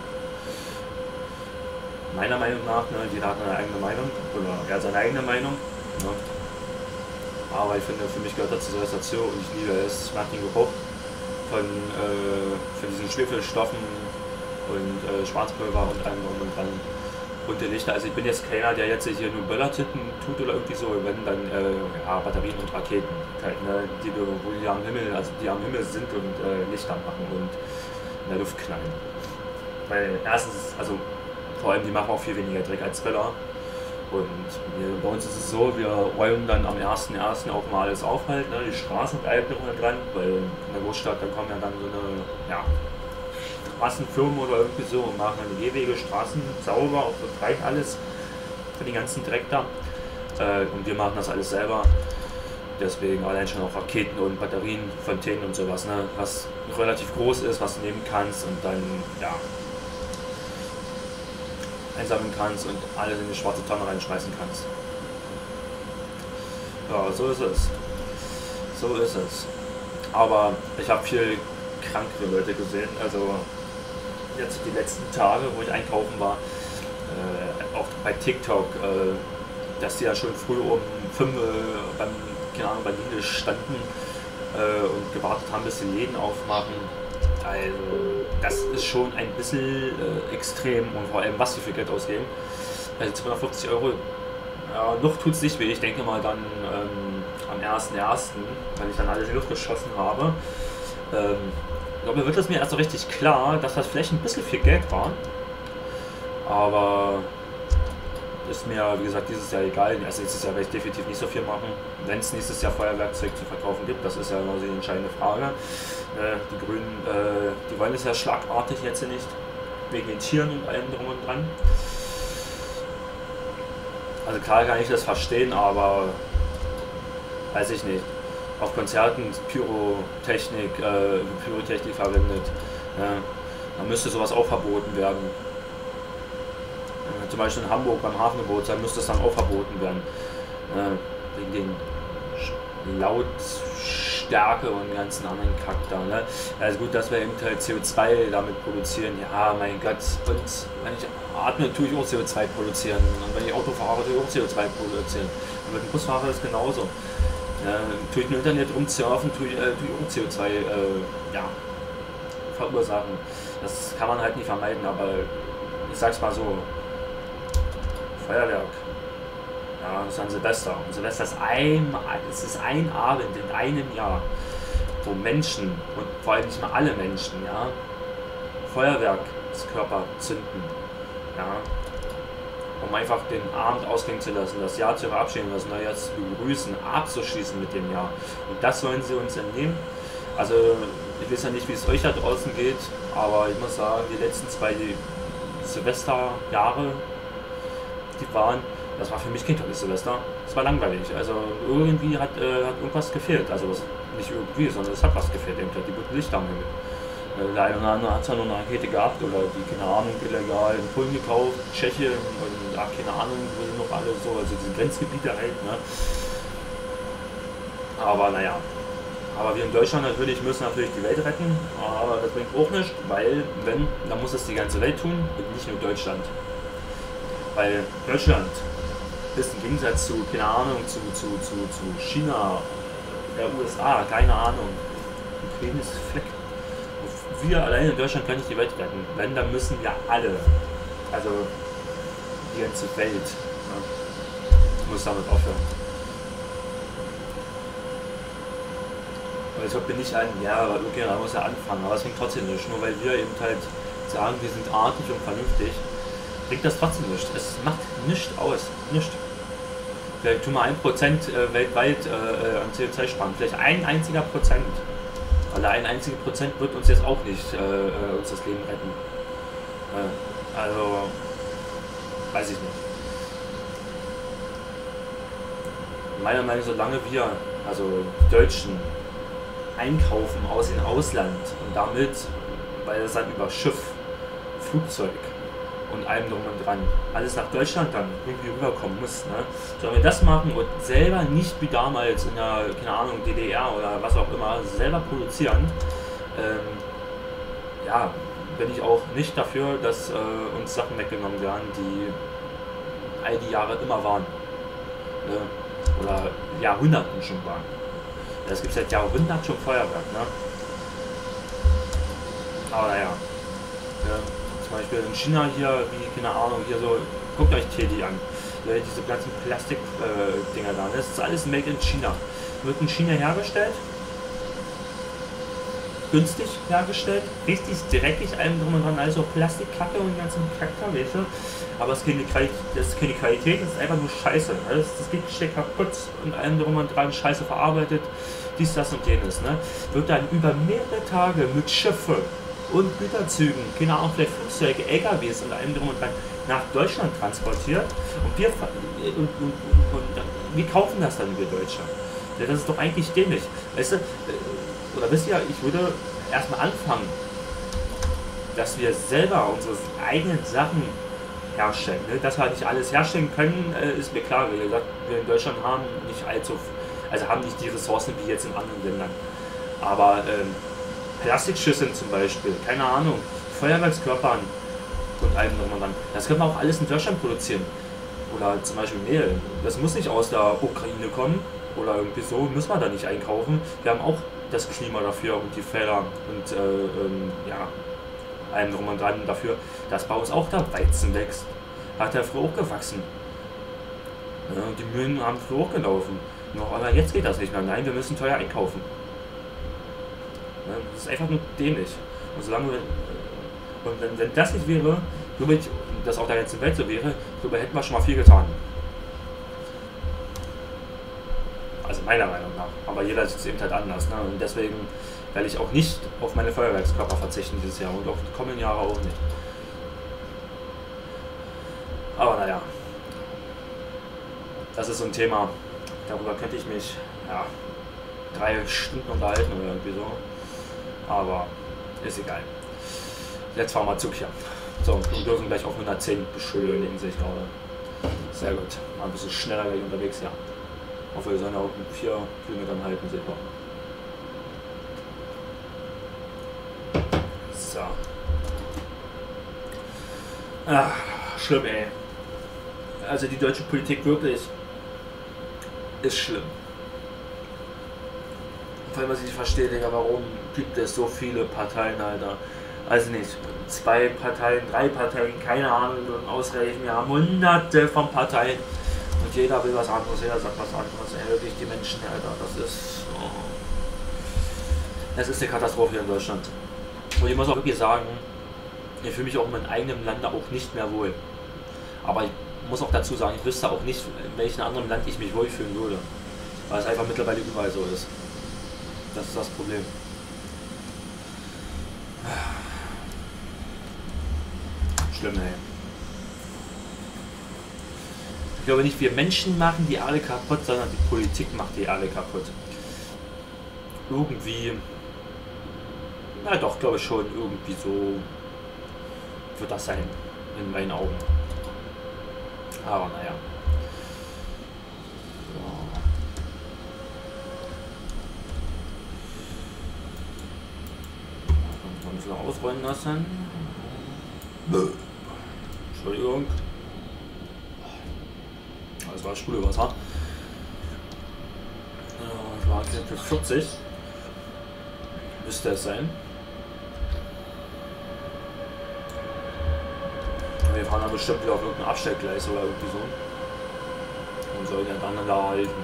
Meiner Meinung nach, ne, jeder hat eine eigene Meinung, oder er hat seine eigene Meinung. Ne. Aber ich finde, für mich gehört dazu Silvester dazu und ich liebe es, nach dem Geruch von diesen Schwefelstoffen und Schwarzpulver und allem drum und dran. Bunte Lichter. Also ich bin jetzt keiner, der jetzt hier nur Böllertitten tut oder irgendwie so, wenn dann ja, Batterien und Raketen, halt, ne, die am Himmel, also die am Himmel sind und Lichter machen und in der Luft knallen. Weil erstens, also vor allem die machen auch viel weniger Dreck als Böller. Und bei uns ist es so, wir räumen dann am 1.1. auch mal alles auf halt, ne, die Straßen und allem dran, weil in der Großstadt, da kommen ja dann so eine, ja, Straßenfirmen oder irgendwie so und machen dann die Gehwege, Straßen sauber, auch frei alles für den ganzen Dreck da. Und wir machen das alles selber. Deswegen allein schon auch Raketen und Batterien, Fontänen und sowas, ne, was relativ groß ist, was du nehmen kannst und dann ja einsammeln kannst und alles in die schwarze Tonne reinschmeißen kannst. Ja, so ist es. So ist es. Aber ich habe viel krankere Leute gesehen, also jetzt die letzten Tage, wo ich einkaufen war, auch bei TikTok, dass die ja schon früh um 5 beim Lidl standen und gewartet haben, bis die Läden aufmachen. Also das ist schon ein bisschen extrem und vor allem, was sie für Geld ausgeben. Also 250 Euro, ja, noch tut es nicht weh. Ich denke mal dann am 1.1., wenn ich dann alles in die Luft geschossen habe, ich glaube, wird es mir erst so richtig klar, dass das vielleicht ein bisschen viel Geld war. Aber ist mir, wie gesagt, dieses Jahr egal. Also nächstes Jahr werde ich definitiv nicht so viel machen. Wenn es nächstes Jahr Feuerwerkzeug zu verkaufen gibt, das ist ja immer die entscheidende Frage. Die Grünen, die wollen es ja schlagartig jetzt nicht, wegen den Tieren und allem drum und dran. Also klar kann ich das verstehen, aber weiß ich nicht. Auf Konzerten Pyrotechnik verwendet, dann müsste sowas auch verboten werden. Zum Beispiel in Hamburg beim Hafengebot, dann müsste es dann auch verboten werden. Wegen den Lautstärke und ganzen anderen Kack da. Ne? Also gut, dass wir eben halt CO2 damit produzieren. Ja, mein Gott, und wenn ich atme, tue ich auch CO2 produzieren. Und wenn ich Auto fahre, tue ich auch CO2 produzieren. Und mit dem Busfahrer ist es genauso. Tue ich im Internet rumsurfen, tue ich auch CO2 ja, verursachen. Das kann man halt nicht vermeiden, aber ich sag's mal so, Feuerwerk, ja, das ist an Silvester. Und Silvester ist ein Abend in einem Jahr, wo Menschen, und vor allem nicht mal alle Menschen, ja, Feuerwerkskörper zünden, ja, um einfach den Abend ausklingen zu lassen, das Jahr zu verabschieden, das neue Jahr zu begrüßen, abzuschließen mit dem Jahr. Und das sollen sie uns entnehmen. Also ich weiß ja nicht, wie es euch da draußen geht, aber ich muss sagen, die letzten 2 Silvesterjahre, die waren, das war für mich kein tolles Silvester. Es war langweilig. Also irgendwie hat irgendwas gefehlt. Also nicht irgendwie, sondern es hat was gefehlt. Die guten Lichter am Himmel. Der eine oder andere hat zwar noch eine Rakete gehabt oder die, keine Ahnung, illegal in Polen gekauft, Tschechien und ach, keine Ahnung, wo sind noch alle so, also diese Grenzgebiete halt, ne? Aber naja. Aber wir in Deutschland müssen natürlich die Welt retten, aber das bringt auch nichts, weil wenn, dann muss es die ganze Welt tun und nicht nur Deutschland. Weil Deutschland ist im Gegensatz zu, keine Ahnung, zu China, der USA, keine Ahnung, ein kleines Fleck. Wir alleine in Deutschland können nicht die Welt retten. Wenn, dann müssen wir alle, also die ganze Welt, ne, muss damit aufhören. Und deshalb bin ich ja, okay, da muss ja anfangen, aber es bringt trotzdem nicht. Nur weil wir eben halt sagen, wir sind artig und vernünftig, bringt das trotzdem nicht. Es macht nichts aus. Nichts. Vielleicht tun wir 1% weltweit an CO2 sparen. Vielleicht ein einziger Prozent. Weil ein einziger Prozent wird uns jetzt auch nicht uns das Leben retten. Also, weiß ich nicht. Meiner Meinung nach, solange wir, also die Deutschen, einkaufen aus dem Ausland und damit, weil es dann über Schiff, Flugzeug und allem drum und dran, alles nach Deutschland dann irgendwie rüberkommen muss, ne? Sollen wir das machen und selber nicht wie damals in der, keine Ahnung, DDR oder was auch immer, selber produzieren, ja, bin ich auch nicht dafür, dass uns Sachen weggenommen werden, die all die Jahre immer waren. Ne? Oder Jahrhunderten schon waren. Es gibt seit Jahrhunderten schon Feuerwerk, ne? Aber naja. Ja, zum Beispiel in China hier, wie, keine Ahnung, hier so, guckt euch Teddy an. Diese ganzen Plastik-Dinger da. Das ist alles Made in China. Wird in China hergestellt. Günstig hergestellt. Richtig dreckig, allem drum und dran. Also Plastikkacke und den ganzen Charakter, weißt du? Aber es ist keine Qualität, das ist einfach nur Scheiße. Das geht kaputt und allem drum und dran, Scheiße verarbeitet, dies, das und jenes. Ne? Wird dann über mehrere Tage mit Schiffe und Güterzügen, keine Ahnung, vielleicht Flugzeuge, LKWs und allem drum und dran nach Deutschland transportiert und wir kaufen das dann, wir Deutsche. Ja, das ist doch eigentlich dämlich. Weißt du, oder wisst ihr, ich würde erstmal anfangen, dass wir selber unsere eigenen Sachen herstellen. Ne? Dass wir nicht alles herstellen können, ist mir klar. Wie gesagt, wir in Deutschland haben nicht haben nicht die Ressourcen wie jetzt in anderen Ländern. Aber Plastikschüsseln zum Beispiel, keine Ahnung, Feuerwerkskörpern und allem drum und dran, das können wir auch alles in Deutschland produzieren. Oder zum Beispiel Mehl. Das muss nicht aus der Ukraine kommen oder irgendwie so, müssen wir da nicht einkaufen. Wir haben auch das Klima dafür und die Felder und ja, allem drum und dran dafür, dass bei uns auch der Weizen wächst. Hat der früher auch gewachsen. Ja, die Mühlen haben früher auch gelaufen. Aber jetzt geht das nicht mehr. Nein, wir müssen teuer einkaufen. Ja, das ist einfach nur dämlich. Und solange wenn das nicht wäre, glaube ich, dass auch der ganzen Welt so wäre, glaube ich, hätten wir schon mal viel getan. Also meiner Meinung nach. Aber jeder ist eben halt anders. Ne? Und deswegen werde ich auch nicht auf meine Feuerwerkskörper verzichten dieses Jahr und auch die kommenden Jahre auch nicht. Aber naja, das ist so ein Thema, darüber könnte ich mich 3 Stunden unterhalten oder irgendwie so. Aber ist egal. Jetzt fahren wir Zug hier. So, wir dürfen gleich auf 110 beschleunigen, sehe ich gerade. Sehr gut. Mal ein bisschen schneller gleich unterwegs, ja. Hoffe, wir sollen auch mit 4 Kilometern halten, seht ihr. So. Ach, schlimm, ey. Also die deutsche Politik wirklich ist schlimm. Vor allem, was ich nicht verstehe, Digga, warum gibt es so viele Parteien, Alter? Also nicht 2 Parteien, 3 Parteien, keine Ahnung, und ausreichend. Wir haben hunderte von Parteien und jeder will was anderes, jeder sagt was anderes. Ey, wirklich die Menschen, Alter, das ist eine Katastrophe hier in Deutschland. Und ich muss auch wirklich sagen, ich fühle mich auch in meinem eigenen Land auch nicht mehr wohl. Aber ich muss auch dazu sagen, ich wüsste auch nicht, in welchem anderen Land ich mich wohlfühlen würde. Weil es einfach mittlerweile überall so ist. Das ist das Problem. Schlimm, ey. Ich glaube nicht, wir Menschen machen die alle kaputt, sondern die Politik macht die alle kaputt. Irgendwie, na doch, glaube ich schon, irgendwie so wird das sein, in meinen Augen. Aber naja. So. Müssen wir ausrollen lassen. Entschuldigung. Das war Sprudelwasser. Ich war jetzt für 40. Müsste es sein. Wir fahren dann bestimmt wieder auf irgendein Abstellgleis oder irgendwie so. Und sollen ja dann da halten.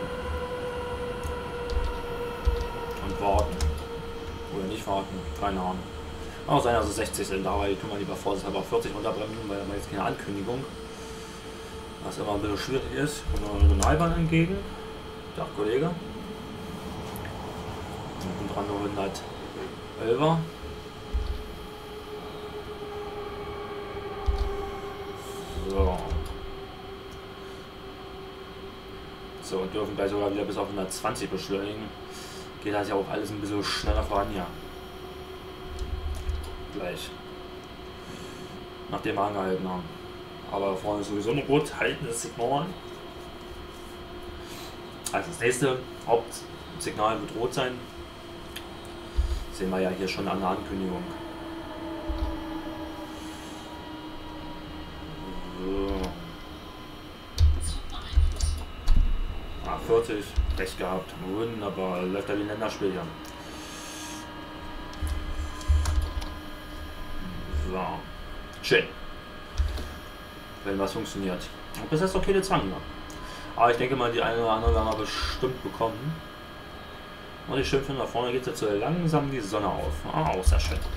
Und warten. Oder nicht warten. Keine Ahnung. Auch sein, also 60 sind da, aber die tun wir lieber vorsichtshalber 40 runterbremsen, weil da war jetzt keine Ankündigung. Was immer ein bisschen schwierig ist, kommt eine Regionalbahn entgegen. Der Kollege. Und dran nur 111er. So. So, und dürfen gleich sogar wieder bis auf 120 beschleunigen. Geht das ja auch alles ein bisschen schneller voran, ja. Gleich. Nachdem wir angehalten haben. Aber vorne ist sowieso noch rot, halten das Signal an. Also das nächste Hauptsignal wird rot sein. Das sehen wir ja hier schon an der Ankündigung. So. 40, recht gehabt. Wunderbar, läuft da wie ein Länderspiel hier. So. Schön. Wenn was funktioniert. Und bis jetzt noch keine Zwang mehr. Aber ich denke mal, die eine oder andere werden wir bestimmt bekommen. Und ich schön finde, da vorne geht jetzt so langsam die Sonne auf. Ah, auch sehr schön.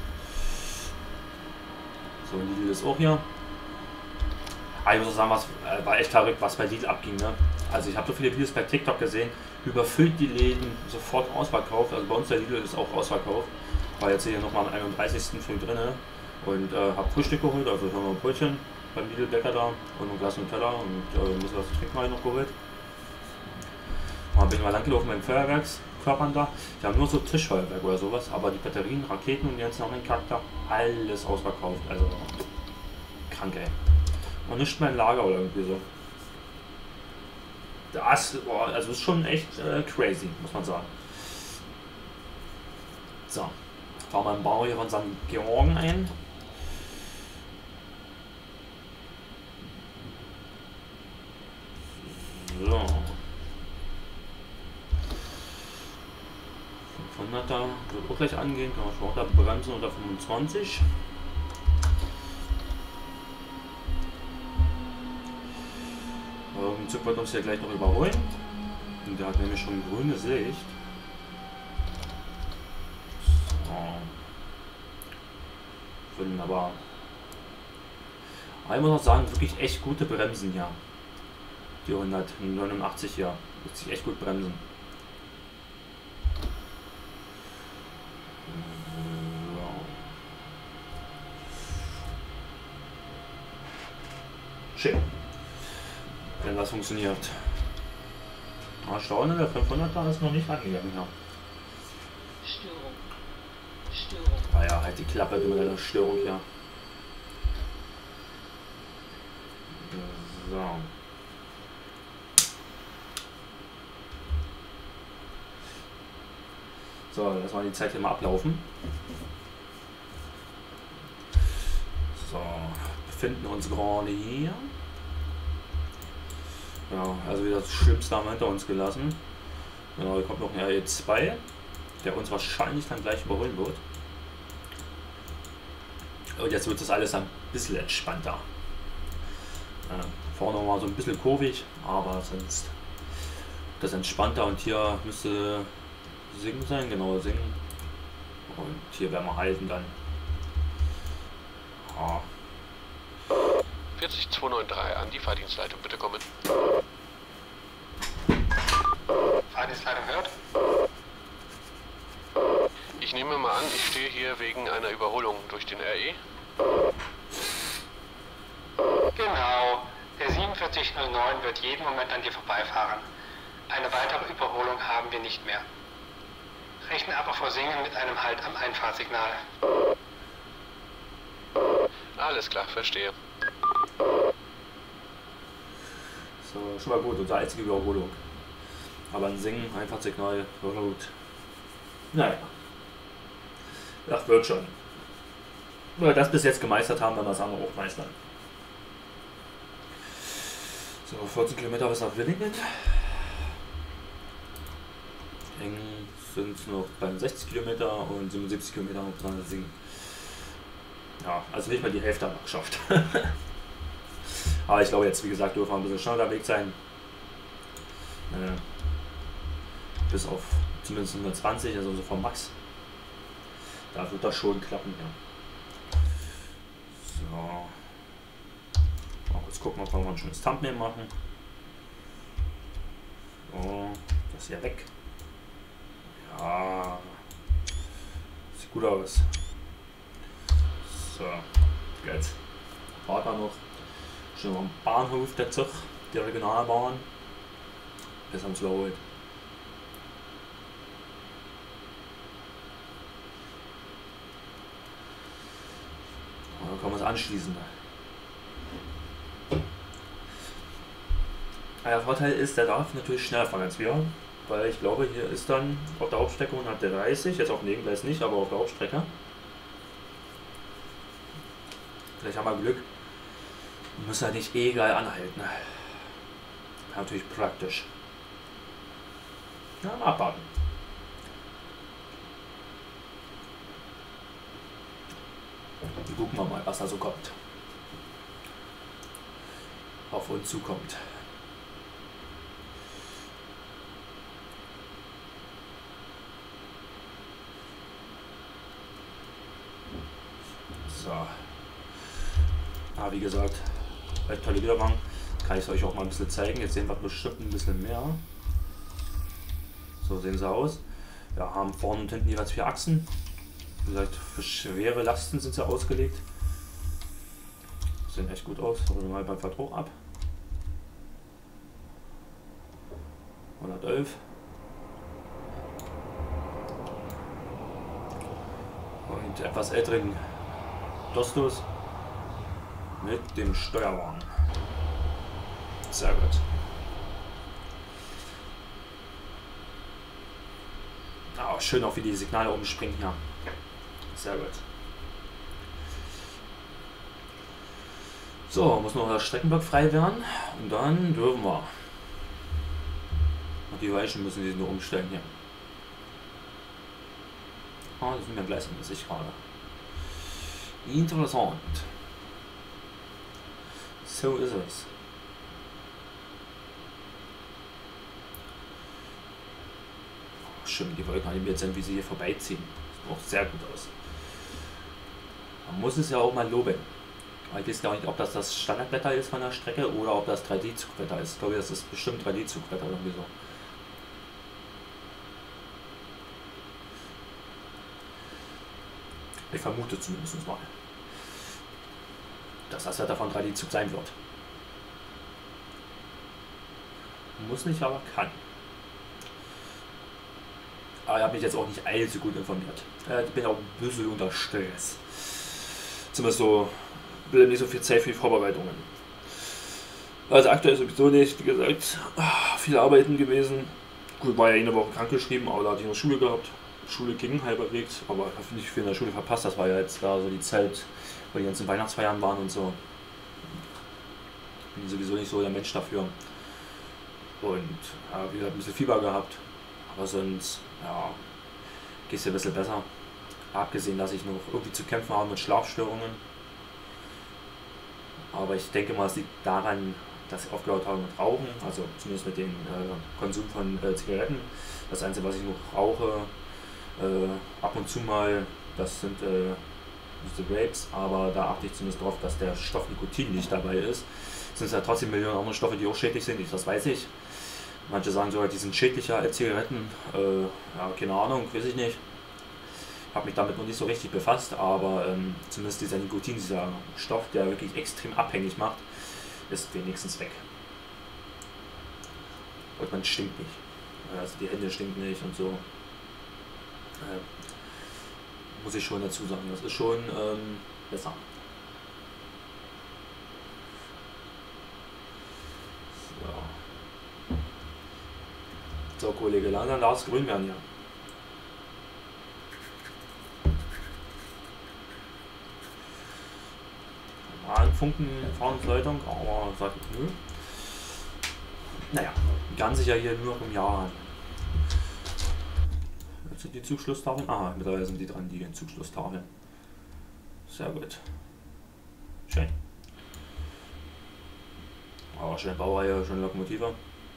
So, Lidl ist auch hier. Aber ich muss auch sagen, was war echt verrückt, was bei Lidl abging. Ne? Also ich habe so viele Videos bei TikTok gesehen, überfüllt die Läden, sofort ausverkauft. Also bei uns der Lidl ist auch ausverkauft. War jetzt hier nochmal am 31. früh drin und habe Frühstück geholt, also ich habe noch ein Brötchen beim Lidl-Bäcker da und ein Glas Nutella und ein bisschen was zu trinken habe ich noch geholt. Und dann bin ich mal langgelaufen beim Feuerwerkskörpern da. Die haben nur so Tischfeuerwerk oder sowas, aber die Batterien, Raketen und die ganzen anderen Charakter, alles ausverkauft. Also krank, ey. Und nicht mehr im Lager oder irgendwie so. Das, boah, also ist schon echt crazy, muss man sagen. So, fahren wir im Bau hier von St. Georgen ein. So. 500er wird auch gleich angehen, kann man schon auch da bremsen unter 25. Zug wird uns ja gleich noch überholen. Und der hat nämlich schon grünes Licht. So. Wunderbar. Aber ich muss noch sagen, wirklich echt gute Bremsen hier. Die 189 hier. Wird sich echt gut bremsen. So. Schön. Wenn das funktioniert. Erstaunlich, der 500er ist noch nicht angegangen. Ja. Störung. Störung. Ah ja, halt die Klappe mit einer Störung hier. So. So, lassen wir die Zeit hier mal ablaufen. So, befinden uns gerade hier. Ja, also wieder das Schlimmste haben wir hinter uns gelassen. Genau, hier kommt noch ein RE2, der uns wahrscheinlich dann gleich überholen wird. Und jetzt wird das alles ein bisschen entspannter. Vorne mal so ein bisschen kurvig, aber sonst das entspannter. Und hier müsste Singen sein, genau, Singen. Und hier werden wir halten dann. Ja. 40293 an die Fahrdienstleitung, bitte kommen. Fahrdienstleitung hört. Ich nehme mal an, ich stehe hier wegen einer Überholung durch den RE. Genau. Der 4709 wird jeden Moment an dir vorbeifahren. Eine weitere Überholung haben wir nicht mehr. Rechne aber vor Singen mit einem Halt am Einfahrtsignal. Alles klar, verstehe. So, schon mal gut, unsere einzige Überholung. Aber ein Singen, Einfahrtsignal, war gut. Naja. Das wird schon. Wenn wir das bis jetzt gemeistert haben, dann das andere auch meistern. So, 14 Kilometer bis nach Willingen. Eng sind es noch 60 Kilometer und 77 Kilometer noch dran Singen. Ja, also nicht mal die Hälfte haben wir geschafft. Aber ich glaube jetzt, wie gesagt, dürfen wir ein bisschen schneller unterwegs sein. Bis auf zumindest 120, also so vom Max. Da wird das schon klappen, ja. So. Mal kurz Jetzt gucken wir, ob wir mal ein schönes Thumbnail machen. So, das hier weg. Ja, sieht gut aus. So, jetzt war da noch schon am Bahnhof der Zug, die Regionalbahn. Bis am Slow. Dann kann man es anschließen. Der Vorteil ist, der darf natürlich schneller fahren als wir, weil ich glaube, hier ist dann auf der Hauptstrecke 130, jetzt auf dem Nebengleis nicht, aber auf der Hauptstrecke. Vielleicht haben wir Glück. Wir müssen halt nicht egal anhalten. Natürlich praktisch. Ja, mal abwarten. Gucken wir mal, was da so kommt. Auf uns zukommt. So. Wie gesagt, recht tolle Wiederwagen. Kann ich es euch auch mal ein bisschen zeigen. Jetzt sehen wir bestimmt ein bisschen mehr. So sehen sie aus. Wir haben vorne und hinten jeweils 4 Achsen. Wie gesagt, für schwere Lasten sind sie ausgelegt. Sehen echt gut aus. Holen wir mal beim Fahrt hoch ab. 111. Und etwas älteren Dostos mit dem Steuerwagen. Sehr gut. Oh, schön auch wie die Signale oben springen hier. Sehr gut. So, muss noch der Streckenblock frei werden und dann dürfen wir. Und die Weichen müssen sie nur umstellen hier. Ah, das sind wir gleich an sich gerade. Interessant. So ist es. Schön, die Wolken animiert sind, wie sie hier vorbeiziehen. Das sieht auch sehr gut aus. Man muss es ja auch mal loben. Ich weiß gar nicht, ob das das Standardwetter ist von der Strecke oder ob das 3D-Zugwetter ist. Ich glaube, das ist bestimmt 3D-Zugwetter irgendwie so. Ich vermute zumindest mal, dass das Wetter von 3D-Zug sein wird. Muss nicht, aber kann. Aber ich habe mich jetzt auch nicht allzu gut informiert. Ich bin auch ein bisschen unter Stress. Zumindest so, nicht so viel Zeit für die Vorbereitungen. Also aktuell sowieso nicht, wie gesagt, viel Arbeiten gewesen. Gut, war ja eine Woche krankgeschrieben, aber da hatte ich noch Schule gehabt. Schule ging halbwegs, aber ich habe nicht viel in der Schule verpasst. Das war ja jetzt da so die Zeit, wo die ganzen Weihnachtsfeiern waren und so. Bin sowieso nicht so der Mensch dafür. Und ja, wie gesagt, ein bisschen Fieber gehabt. Aber sonst, ja, geht es ja ein bisschen besser. Abgesehen, dass ich noch irgendwie zu kämpfen habe mit Schlafstörungen. Aber ich denke mal, es liegt daran, dass ich aufgehört habe mit Rauchen, also zumindest mit dem Konsum von Zigaretten. Das Einzige, was ich noch rauche, ab und zu mal, das sind diese Vapes, aber da achte ich zumindest darauf, dass der Stoff Nikotin nicht dabei ist. Es sind ja trotzdem Millionen andere Stoffe, die auch schädlich sind, das weiß ich. Manche sagen sogar, die sind schädlicher als Zigaretten. Ja, keine Ahnung, weiß ich nicht. Habe mich damit noch nicht so richtig befasst, aber zumindest dieser Nikotin, dieser Stoff, der wirklich extrem abhängig macht, ist wenigstens weg. Und man stinkt nicht. Also die Hände stinken nicht und so. Muss ich schon dazu sagen, das ist schon besser. So, Kollege, langsam darf es grün werden hier. Mal ein Funken Fahrungsleitung, aber sagt nö. Naja, ganz sicher hier nur noch im Jahr an. Jetzt sind die Zugschlusstafeln. Aha, mittlerweile sind die dran, die Zugschlusstafeln. Sehr gut. Schön. Aber schön Baureihe, schön Lokomotive.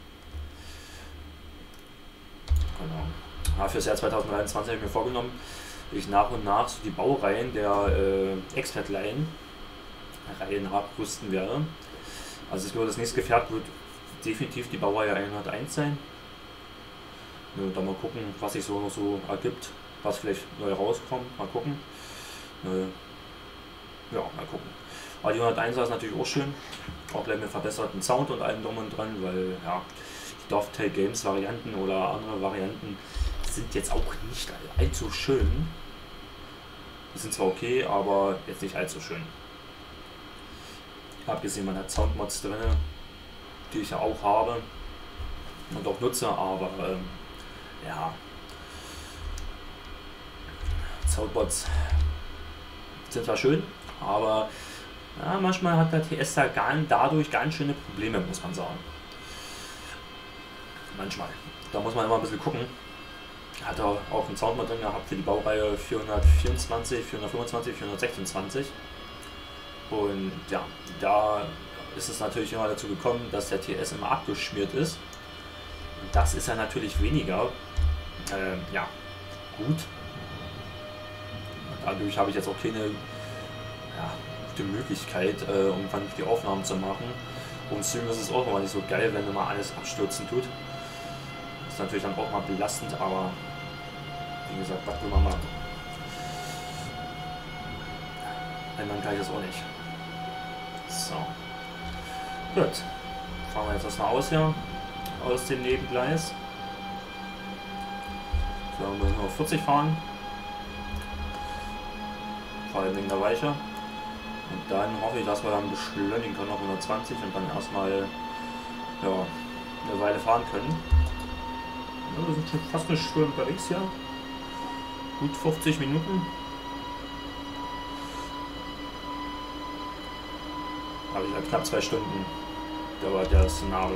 Genau. Ja, fürs Jahr 2023 habe ich mir vorgenommen, ich nach und nach so die Baureihen der Expert-Reihen nachrüsten werde. Also ich glaube, das nächste Gefährt wird definitiv die Baureihe 101 sein. Dann mal gucken, was sich so ergibt, was vielleicht neu rauskommt. Mal gucken. Ja, mal gucken. Aber die 101er ist natürlich auch schön. Auch mit verbesserten Sound und allem drum und dran, weil ja, die Dovetail Games Varianten oder andere Varianten sind jetzt auch nicht allzu schön. Die sind zwar okay, aber jetzt nicht allzu schön. Abgesehen, man hat Soundmods drin, die ich ja auch habe und auch nutze, aber ja, Soundmods sind zwar schön, aber ja, manchmal hat der TS da dadurch ganz schöne Probleme, muss man sagen. Manchmal. Da muss man immer ein bisschen gucken. Hat er auch einen Soundmod drin gehabt für die Baureihe 424, 425, 426. Und ja, da ist es natürlich immer dazu gekommen, dass der TS immer abgeschmiert ist. Und das ist ja natürlich weniger ja, gut. Dadurch habe ich jetzt auch keine gute Möglichkeit, irgendwann die Aufnahmen zu machen. Und Stream ist es auch immer nicht so geil, wenn immer alles abstürzen tut. Ist natürlich dann auch mal belastend, aber wie gesagt, was will man machen? Einmal kann ich das auch nicht. So. Gut. Fahren wir jetzt erstmal aus hier. Aus dem Nebengleis. So, wir müssen auf 40 fahren. Vor allem wegen der Weiche. Und dann hoffe ich, dass wir dann beschleunigen können auf 120 und dann erstmal ja, eine Weile fahren können. Ja, wir sind schon fast eine Stunde unterwegs hier. Gut 50 Minuten. Aber ich knapp 2 Stunden dauert das Szenario.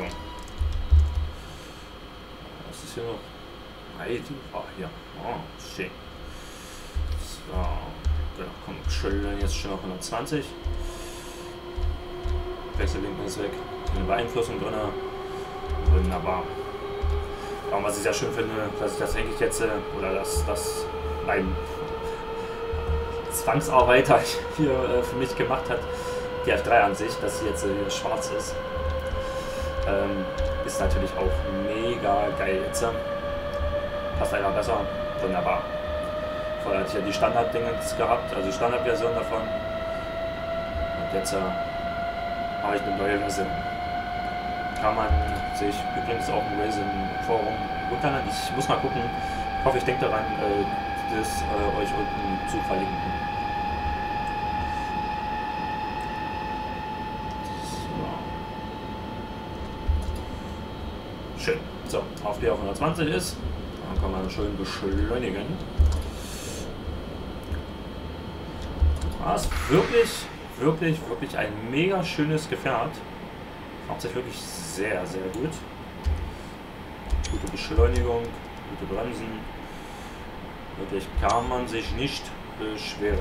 Was ist hier noch? Hier. Oh, schön. So. Genau, komm, schön, jetzt schon auf 120. Wechselwinkel ist weg. Eine Beeinflussung drin. Wunderbar. Aber was ich sehr schön finde, dass ich das eigentlich jetzt, oder dass mein Zwangsarbeiter hier für mich gemacht hat, die F3 an sich, dass sie jetzt hier schwarz ist. Ist natürlich auch mega geil jetzt. Passt einfach besser. Wunderbar. Vorher hatte ich ja die Standard-Dingens gehabt, also die Standardversion davon. Und jetzt habe ich eine neue Version. Kann man sich übrigens auch im Raisin-Forum runterladen. Ich muss mal gucken. Ich hoffe, ich denke daran, das euch unten zu verlinken. So. Schön. So, auf die auf 120 ist, dann kann man schön beschleunigen. Das ist wirklich ein mega schönes Gefährt. Macht sich wirklich sehr, sehr gut. Gute Beschleunigung, gute Bremsen. Wirklich kann man sich nicht beschweren.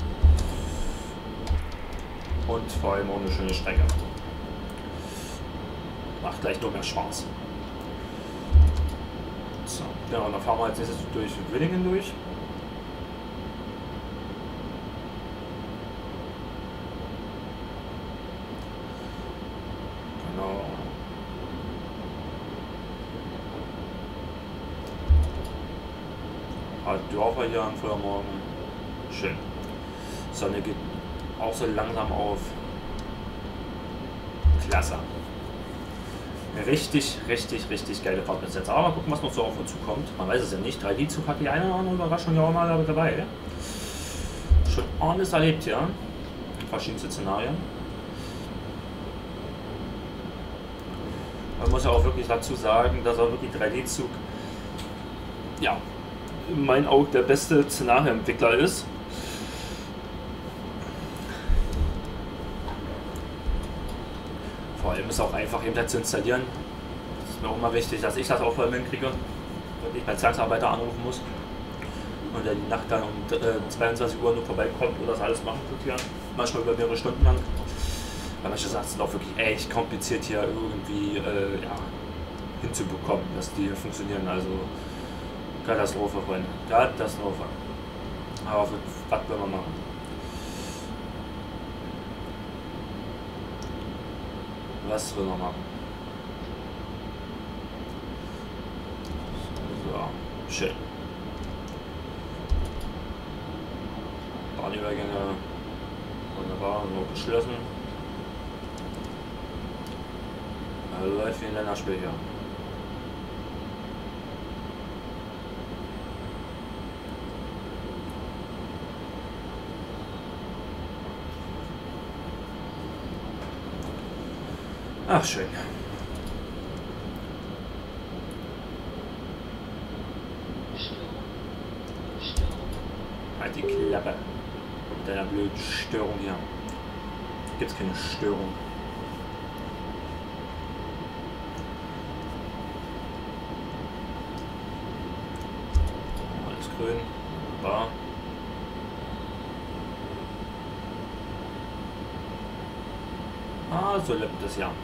Und vor allem auch eine schöne Strecke. Macht gleich noch mehr Spaß. So, genau, dann fahren wir als nächstes durch Willingen durch. Dörfer hier am Frühmorgen. Schön. Sonne geht auch so langsam auf. Klasse. Richtig geile Fahrt bis jetzt. Aber mal gucken, was noch so auf uns zukommt. Man weiß es ja nicht. 3D-Zug hat die eine oder andere Überraschung ja auch mal dabei. Schon alles erlebt, ja. Verschiedenste Szenarien. Man muss ja auch wirklich dazu sagen, dass auch wirklich 3D-Zug ja in meinen Augen der beste Szenarioentwickler ist. Vor allem ist auch einfach eben zu installieren. Das ist mir auch immer wichtig, dass ich das auch vor allem hinkriege, wenn ich meinen Zwangsarbeiter anrufen muss und der die Nacht dann um 22 Uhr nur vorbeikommt und das alles machen tut hier. Manchmal über mehrere Stunden lang. Weil manche Sachen sind auch wirklich echt kompliziert hier irgendwie ja, hinzubekommen, dass die hier funktionieren. Also Katastrophe, Freunde. Katastrophe. Aber was will man machen? Was wir noch machen. So, schön. Bahnübergänge. Wunderbar, nur geschlossen. Läuft wie ein Länderspiel hier. Ach, schön. Halt die Klappe. Mit deiner blöden Störung hier. Gibt's keine Störung. Alles grün. Wunderbar. Ah, so lebt es ja.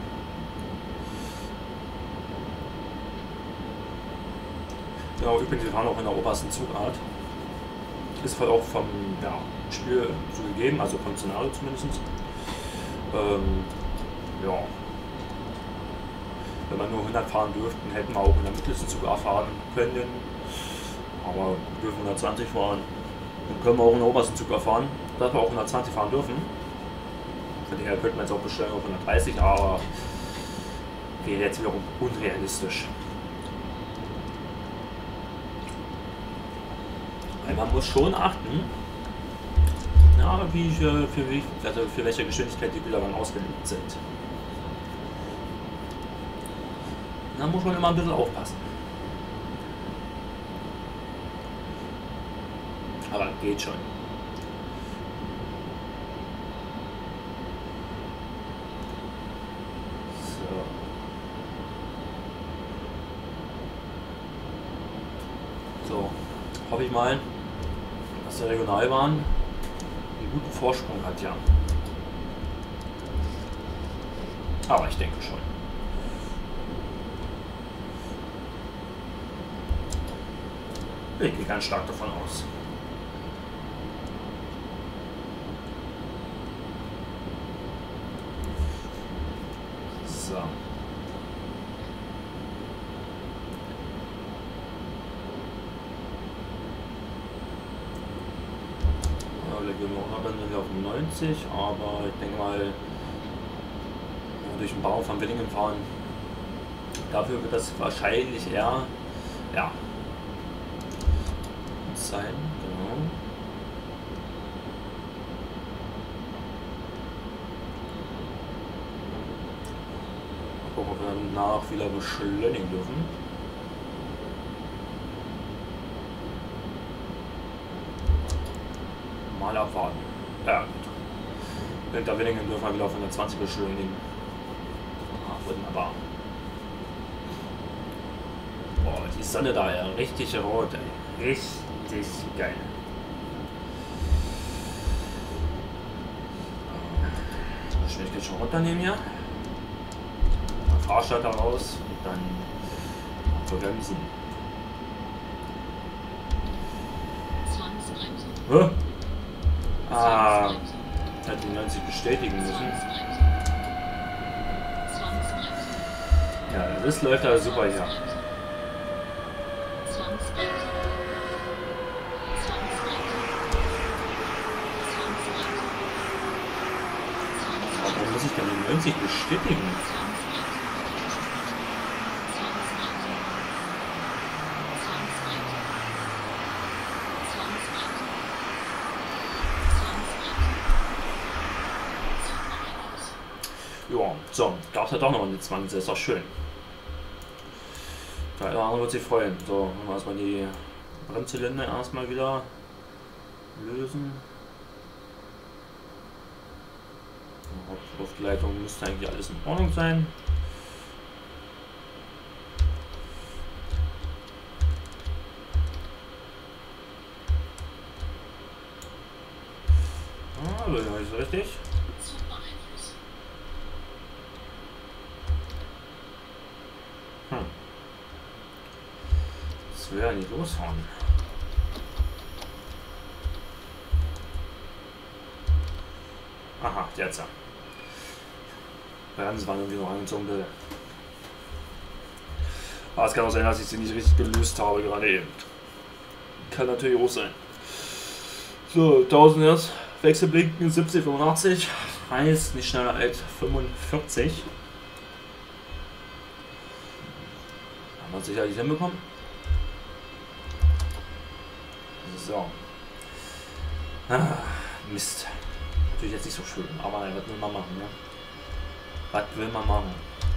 Genau, übrigens, wir fahren auch in der obersten Zugart. Ist voll auch vom Spiel so gegeben, also vom Szenario zumindest. Ja. Wenn wir nur 100 fahren dürften, hätten wir auch in der mittelsten Zugart fahren können. Aber wir dürfen 120 fahren. Dann können wir auch in der obersten Zugart fahren, dass wir auch 120 fahren dürfen. Von daher könnten wir jetzt auch bestellen auf 130, aber wäre jetzt wiederum unrealistisch. Weil man muss schon achten, ja, für welche Geschwindigkeit die Güterwagen ausgelegt sind. Da muss man immer ein bisschen aufpassen. Aber geht schon. So, hoffe ich mal, dass der Regionalbahn einen guten Vorsprung hat, ja. Aber ich denke schon. Ich gehe ganz stark davon aus. So. Dann sind wir auf 90, aber ich denke mal, durch den Bau von Willingen fahren, dafür wird das wahrscheinlich eher, ja, sein, genau. Mal gucken, ob wir danach wieder beschleunigen dürfen. Mal abwarten. Ja, gut. Hinter Willingen dürfen wir wieder auf 120 beschleunigen. Ah, wunderbar. Boah, die Sonne da, ja, richtig rot, ey. Richtig geil. Schnell geht schon runternehmen hier. Dann Fahrschalter raus und dann bremsen. Hä? Ah, hat die 90 bestätigen müssen. Ja, das läuft also super hier. Warum muss ich denn die 90 bestätigen? Ja, so, gab es ja doch noch eine 20, ist doch schön. Der andere wird sich freuen. So, erstmal die Bremszylinder erstmal wieder lösen. Luftleitung müsste eigentlich alles in Ordnung sein. Ah, das ist nicht so richtig. Das will ja nicht losfahren. Aha, jetzt. Bremswand irgendwie noch angezogen will. Aber es kann auch sein, dass ich sie nicht richtig gelöst habe gerade eben. Kann natürlich auch sein. So, 1000 Hertz, Wechselblinken 7085, heißt nicht schneller als 45. Haben wir sicherlich hinbekommen. So. Ah, Mist. Natürlich jetzt nicht so schön, aber nein, was will man machen, ne? Was will man machen?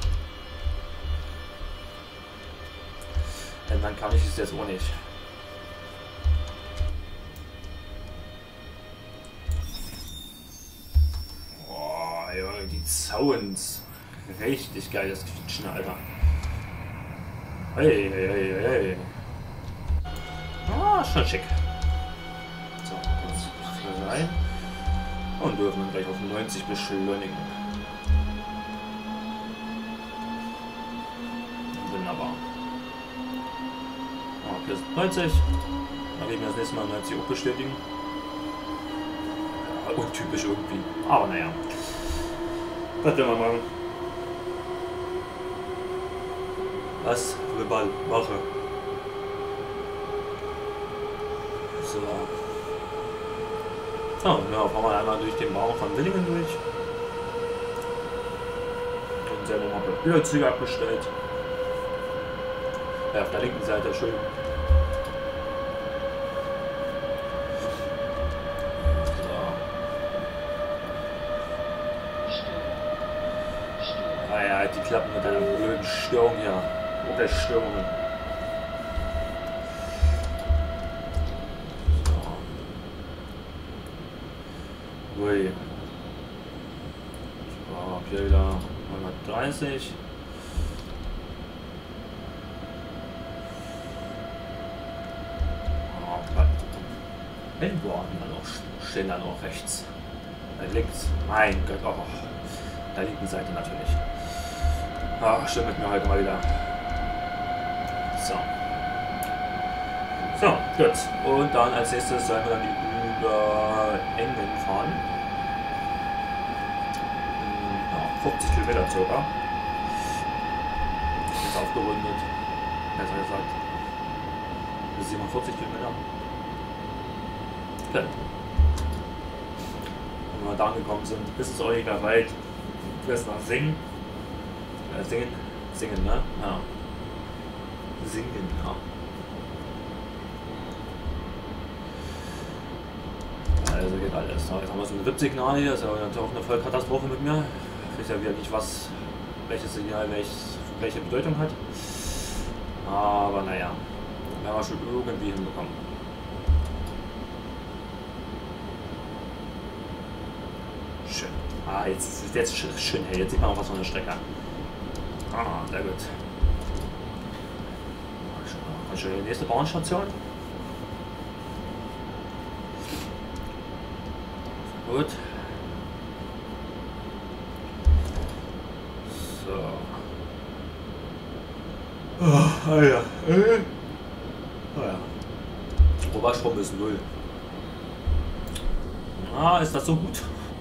Denn dann kann ich es jetzt auch nicht. Boah, Junge, die Sounds. Richtig geiles Quietschen, Alter. Hey, hey, hey, hey. Ah, schon schick. So, kurz rein. Und dürfen dann gleich auf 90 beschleunigen. Wunderbar. Okay, das ist 90. Dann gehen wir das nächste Mal 90 auch bestätigen. Ja, untypisch irgendwie. Aber naja. Was will man machen? Was will man machen? So. So, ja, fahren wir einmal durch den Bau von Willingen durch. Und selber mal Papierzüge abgestellt. Ja, auf der linken Seite schön. So. Ah ja, die klappen mit einer blöden Störung hier. Oder Störungen. So. Ui. So, hier wieder 130. Endborn dann noch stehen dann auch rechts. Links. Mein Gott, oh. Der linken Seite natürlich. Ach, stimmt mit mir heute mal wieder. So. So, gut. Und dann als nächstes sollen wir dann über Engen fahren. Ja, 50 Kilometer circa. Jetzt aufgerundet. Besser gesagt. Bis 47 Kilometer. Wenn wir da angekommen sind, ist es euch egal weit bis nach Singen. Singen, ne? Ja. Singen, ja. Also geht alles. So, jetzt haben wir so eine WIP-Signal hier, das ist ja natürlich auch eine Vollkatastrophe mit mir. Ich weiß ja wieder nicht, welches Signal welche Bedeutung hat. Aber naja, werden wir schon irgendwie hinbekommen. Schön. Ah, jetzt ist jetzt schön hell. Jetzt sieht man auch was von der Strecke. Ah, sehr gut. Schon die nächste Bahnstation. Gut. So. Ah ja. Ah ja. Oberstrom ist 0. Ah, ist das so gut?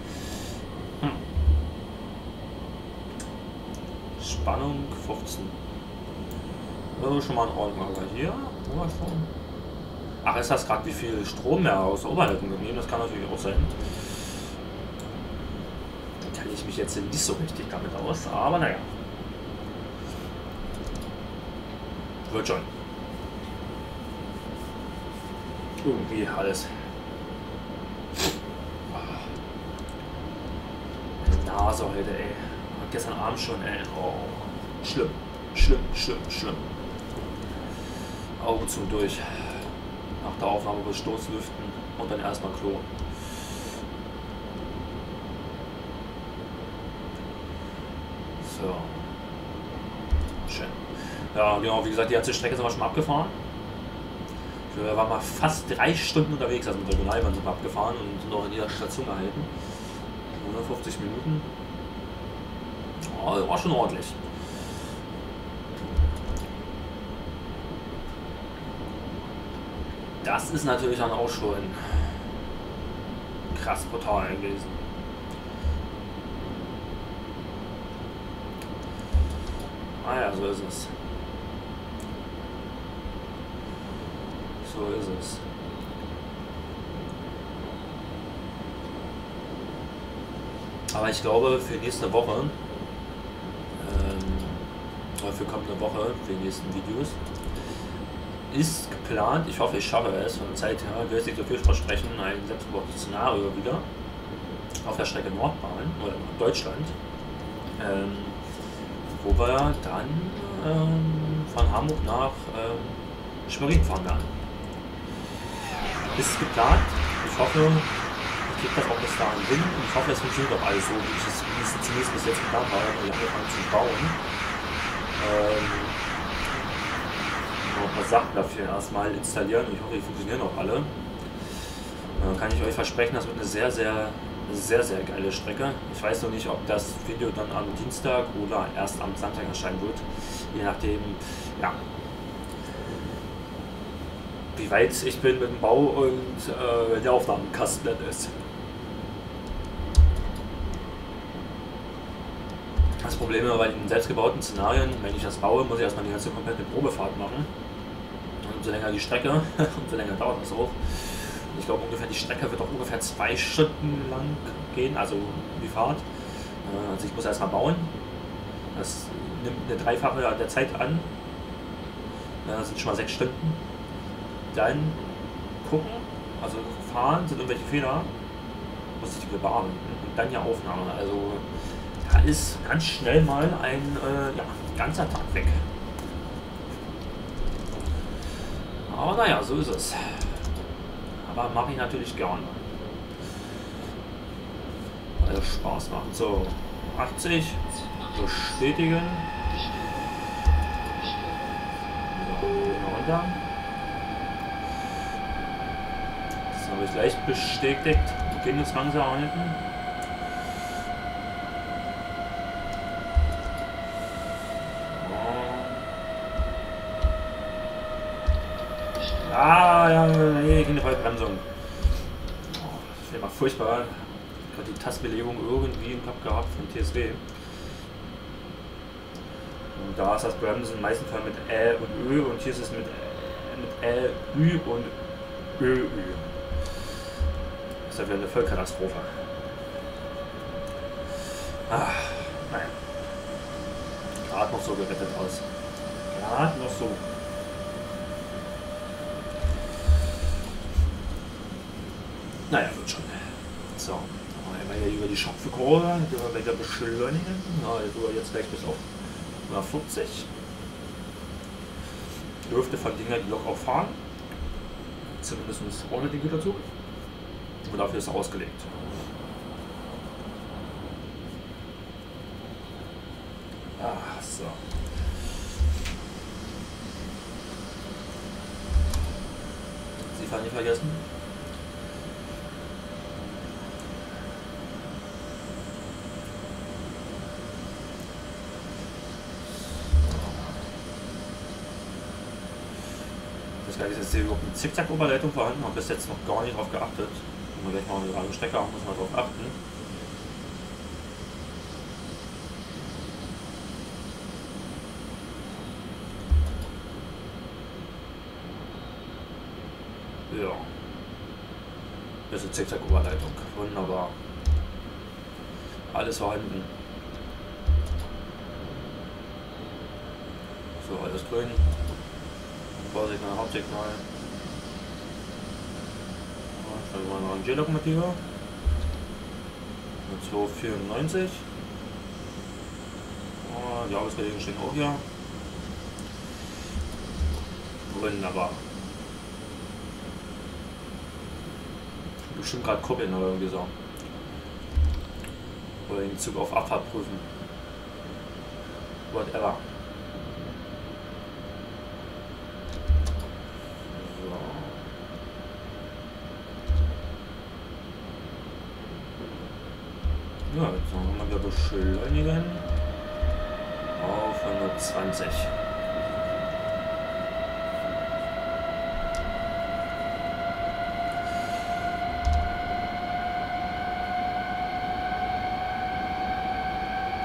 Spannung 15. Also schon mal in Ordnung. Aber hier, Oberstrom. Ach, ist das gerade wie viel Strom mehr aus der Oberleitung gegeben? Das kann natürlich auch sein. Da kenne ich mich jetzt nicht so richtig damit aus, aber naja. Wird schon. Irgendwie alles. Meine Nase heute, ey. Gestern Abend schon, ey. Oh. Schlimm. Schlimm, schlimm, schlimm. Augen zu und durch. Nach der Aufnahme bis Stoßlüften und dann erstmal Klo. So. Schön. Ja, genau, wie gesagt, die ganze Strecke sind wir schon abgefahren. Wir waren mal fast 3 Stunden unterwegs, also mit der Regionalbahn sind wir abgefahren und sind noch in jeder Station gehalten. 150 Minuten. Oh, war schon ordentlich. Das ist natürlich dann auch schon krass brutal gewesen. Naja, so ist es. So ist es. Aber ich glaube, für nächste Woche, oder für kommende Woche, für die nächsten Videos, ist geplant, ich hoffe, ich schaffe es, von der Zeit her, will ich nicht so viel versprechen, ein selbstgebautes Szenario wieder auf der Strecke Nordbahn oder Deutschland, wo wir dann von Hamburg nach Schwerin fahren werden. Ist geplant, ich hoffe, ich kriege das auch bis dahin hin und ich hoffe, es funktioniert auch alles so, wie ich es zumindest bis jetzt geplant habe, weil ich angefangen zu bauen. Noch ein paar Sachen dafür erstmal installieren und ich hoffe, die funktionieren auch alle. Dann kann ich euch versprechen, das wird eine sehr, sehr geile Strecke. Ich weiß noch nicht, ob das Video dann am Dienstag oder erst am Samstag erscheinen wird, je nachdem, ja, wie weit ich bin mit dem Bau und der Aufnahmekasten ist. Das Problem ist bei den selbstgebauten Szenarien, wenn ich das baue, muss ich erstmal die ganze komplette Probefahrt machen. Und umso länger die Strecke, umso länger dauert das auch. Und ich glaube ungefähr, die Strecke wird auch ungefähr 2 Stunden lang gehen, also die Fahrt. Also ich muss erstmal bauen. Das nimmt eine Dreifache der Zeit an. Das sind schon mal 6 Stunden. Dann gucken, also fahren, sind irgendwelche Fehler, muss ich die bearbeiten und dann ja Aufnahme. Also da ist ganz schnell mal ein ganzer Tag weg. Aber naja, so ist es. Aber mache ich natürlich gerne. Weil es Spaß macht. So, 80, bestätigen. So, runter. Das habe ich gleich bestätigt. Wir gehen jetzt langsam halten. Ja, nee, keine Vollbremsung. Oh, das wäre mal furchtbar. Ich habe die Tastbelegung irgendwie im Kopf gehabt von TSW. Und da ist das Bremsen meistens mit Ä und Ö und hier ist es mit Ä, Ü und Ö. Das ist ja eine Vollkatastrophe. Naja. Gerade noch so gerettet aus. Gerade noch so. Naja, wird schon. So, einmal hier über die Schopfkurve, die wir wieder beschleunigen. Also jetzt gleich bis auf 140. Dürfte von Dinger die Lok auch fahren. Zumindest ohne den Güterzug. Und dafür ist er ausgelegt. So. Sie fahren nicht vergessen. Das ist jetzt überhaupt eine Zickzack-Oberleitung vorhanden, habe bis jetzt noch gar nicht darauf geachtet. Wenn wir gleich mal eine gerade Strecke haben, muss man darauf achten. Ja. Das ist eine Zickzack-Oberleitung. Wunderbar. Alles vorhanden. So, alles grün. Vorsignal, Hauptsignal. Dann war noch ein G-Lokomotive. 294. Die Arbeitskollegen stehen auch hier. Wunderbar. Bestimmt gerade kuppeln oder irgendwie so. Oder den Zug auf Abfahrt prüfen. Whatever. Ja, jetzt machen wir wieder beschleunigen auf 120.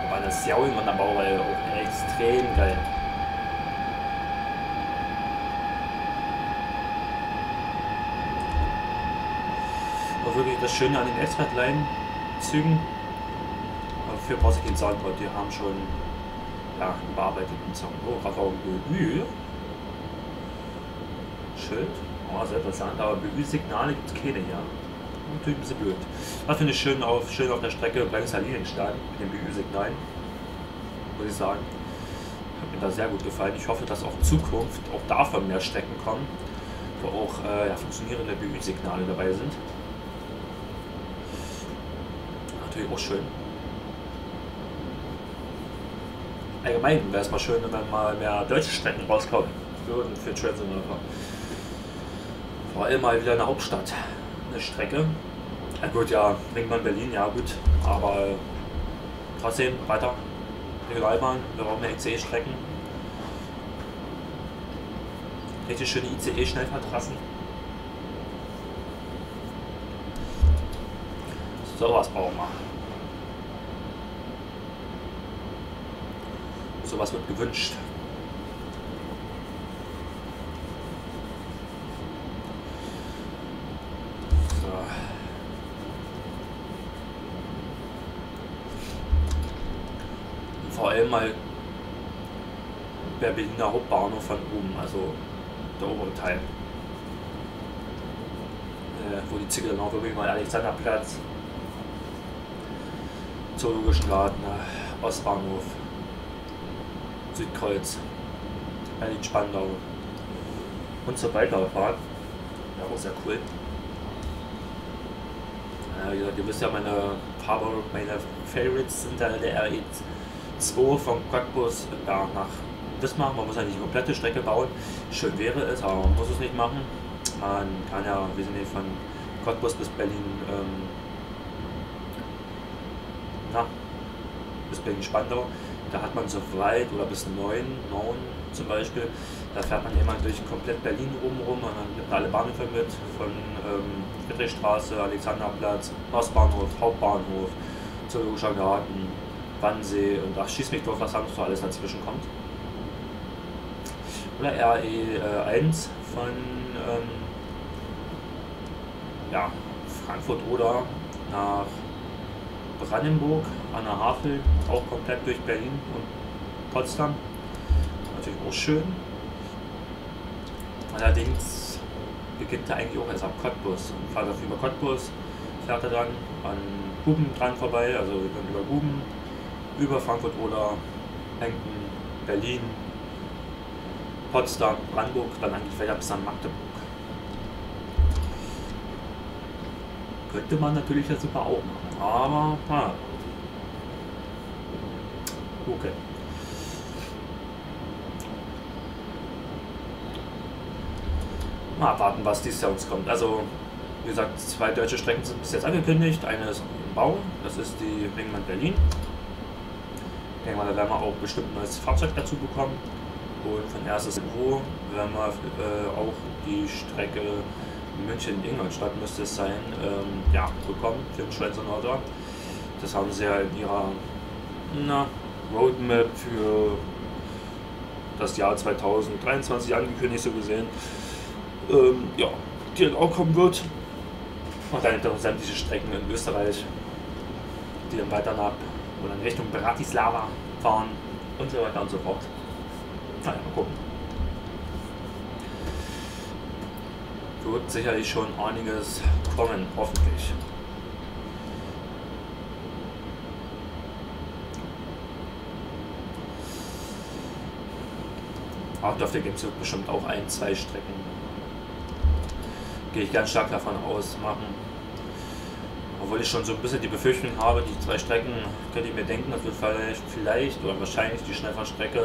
Aber das Jaulen an der Baureihe auch extrem geil. Aber wirklich das Schöne an den S-Line-Zügen. Dafür brauchst du keinen Soundboard, die haben schon ja, einen bearbeiteten Sound. Oh, Rafael Böü. Schild. Oh, sehr interessant, aber Böü-Signale gibt es keine hier. Natürlich ein bisschen blöd. Das finde ich schön auf der Strecke Bremser Linienstein mit den Böü-Signalen. Muss ich sagen. Hat mir da sehr gut gefallen. Ich hoffe, dass auch in Zukunft auch davon mehr Strecken kommen, wo auch ja, funktionierende Böü-Signale dabei sind. Natürlich auch schön. Allgemein wäre es mal schön, wenn mal mehr deutsche Strecken rauskommen würden für Transinova. Vor allem mal wieder in der Hauptstadt eine Strecke. Ja gut, ja, Ringbahn Berlin, ja gut, aber trotzdem weiter. Regionalbahn, wir brauchen mehr ICE-Strecken. Richtig schöne ICE-Schnellfahrtrassen. So was brauchen wir. Sowas wird gewünscht. So. Und vor allem mal der Berliner Hauptbahnhof von oben, also der obere Teil. Wo die Züge dann auch wirklich mal Alexanderplatz, Zoologischen Garten, Ostbahnhof, Südkreuz, Berlin-Spandau und so weiter fahren. Ja, auch sehr cool. Wie gesagt, ihr wisst ja, meine Favorites sind der RE2 vom Cottbus ja, nach Wismar. Man muss ja nicht die komplette Strecke bauen. Schön wäre es, aber man muss es nicht machen. Man kann ja, wir sind hier von Cottbus bis Berlin, bis Berlin-Spandau. Da hat man so weit oder bis 9 zum Beispiel, da fährt man immer durch komplett Berlin oben rum und dann nimmt man alle Bahnhöfe mit, von Friedrichstraße, Alexanderplatz, Ostbahnhof, Hauptbahnhof, Zoologischer Garten, Wannsee und ach, schieß mich durch, was sonst so alles dazwischen kommt. Oder RE1 von ja, Frankfurt oder nach Brandenburg an der Havel, auch komplett durch Berlin und Potsdam. Natürlich auch schön. Allerdings beginnt er eigentlich auch erst ab Cottbus. Und fährt über Cottbus, fährt er dann an Guben dran vorbei, also wir können über Guben, über Frankfurt oder Henken, Berlin, Potsdam, Brandenburg, dann eigentlich weiter bis nach Magdeburg. Könnte man natürlich ja super auch machen, aber ja. Okay. Mal abwarten, was dieses Jahr uns kommt. Also, wie gesagt, 2 deutsche Strecken sind bis jetzt angekündigt. Eine ist im Bau, das ist die Ringbahn Berlin. Ich denke mal, da werden wir auch bestimmt ein neues Fahrzeug dazu bekommen. Und von erstes Niveau werden wir auch die Strecke München-Ingolstadt müsste es sein, ja, bekommen für den Schweizer Nordor. Das haben sie ja in ihrer Roadmap für das Jahr 2023 angekündigt, so gesehen. Ja, die dann auch kommen wird. Und dann noch sämtliche Strecken in Österreich, die dann weiter nach oder in Richtung Bratislava fahren und so weiter und so fort. Naja, mal gucken. Wird sicherlich schon einiges kommen, hoffentlich. Auch dürfte gibt es bestimmt auch 1, 2 Strecken. Gehe ich ganz stark davon aus, machen. Obwohl ich schon so ein bisschen die Befürchtung habe, die 2 Strecken, könnte ich mir denken, das wird vielleicht oder wahrscheinlich die Schnellfahrstrecke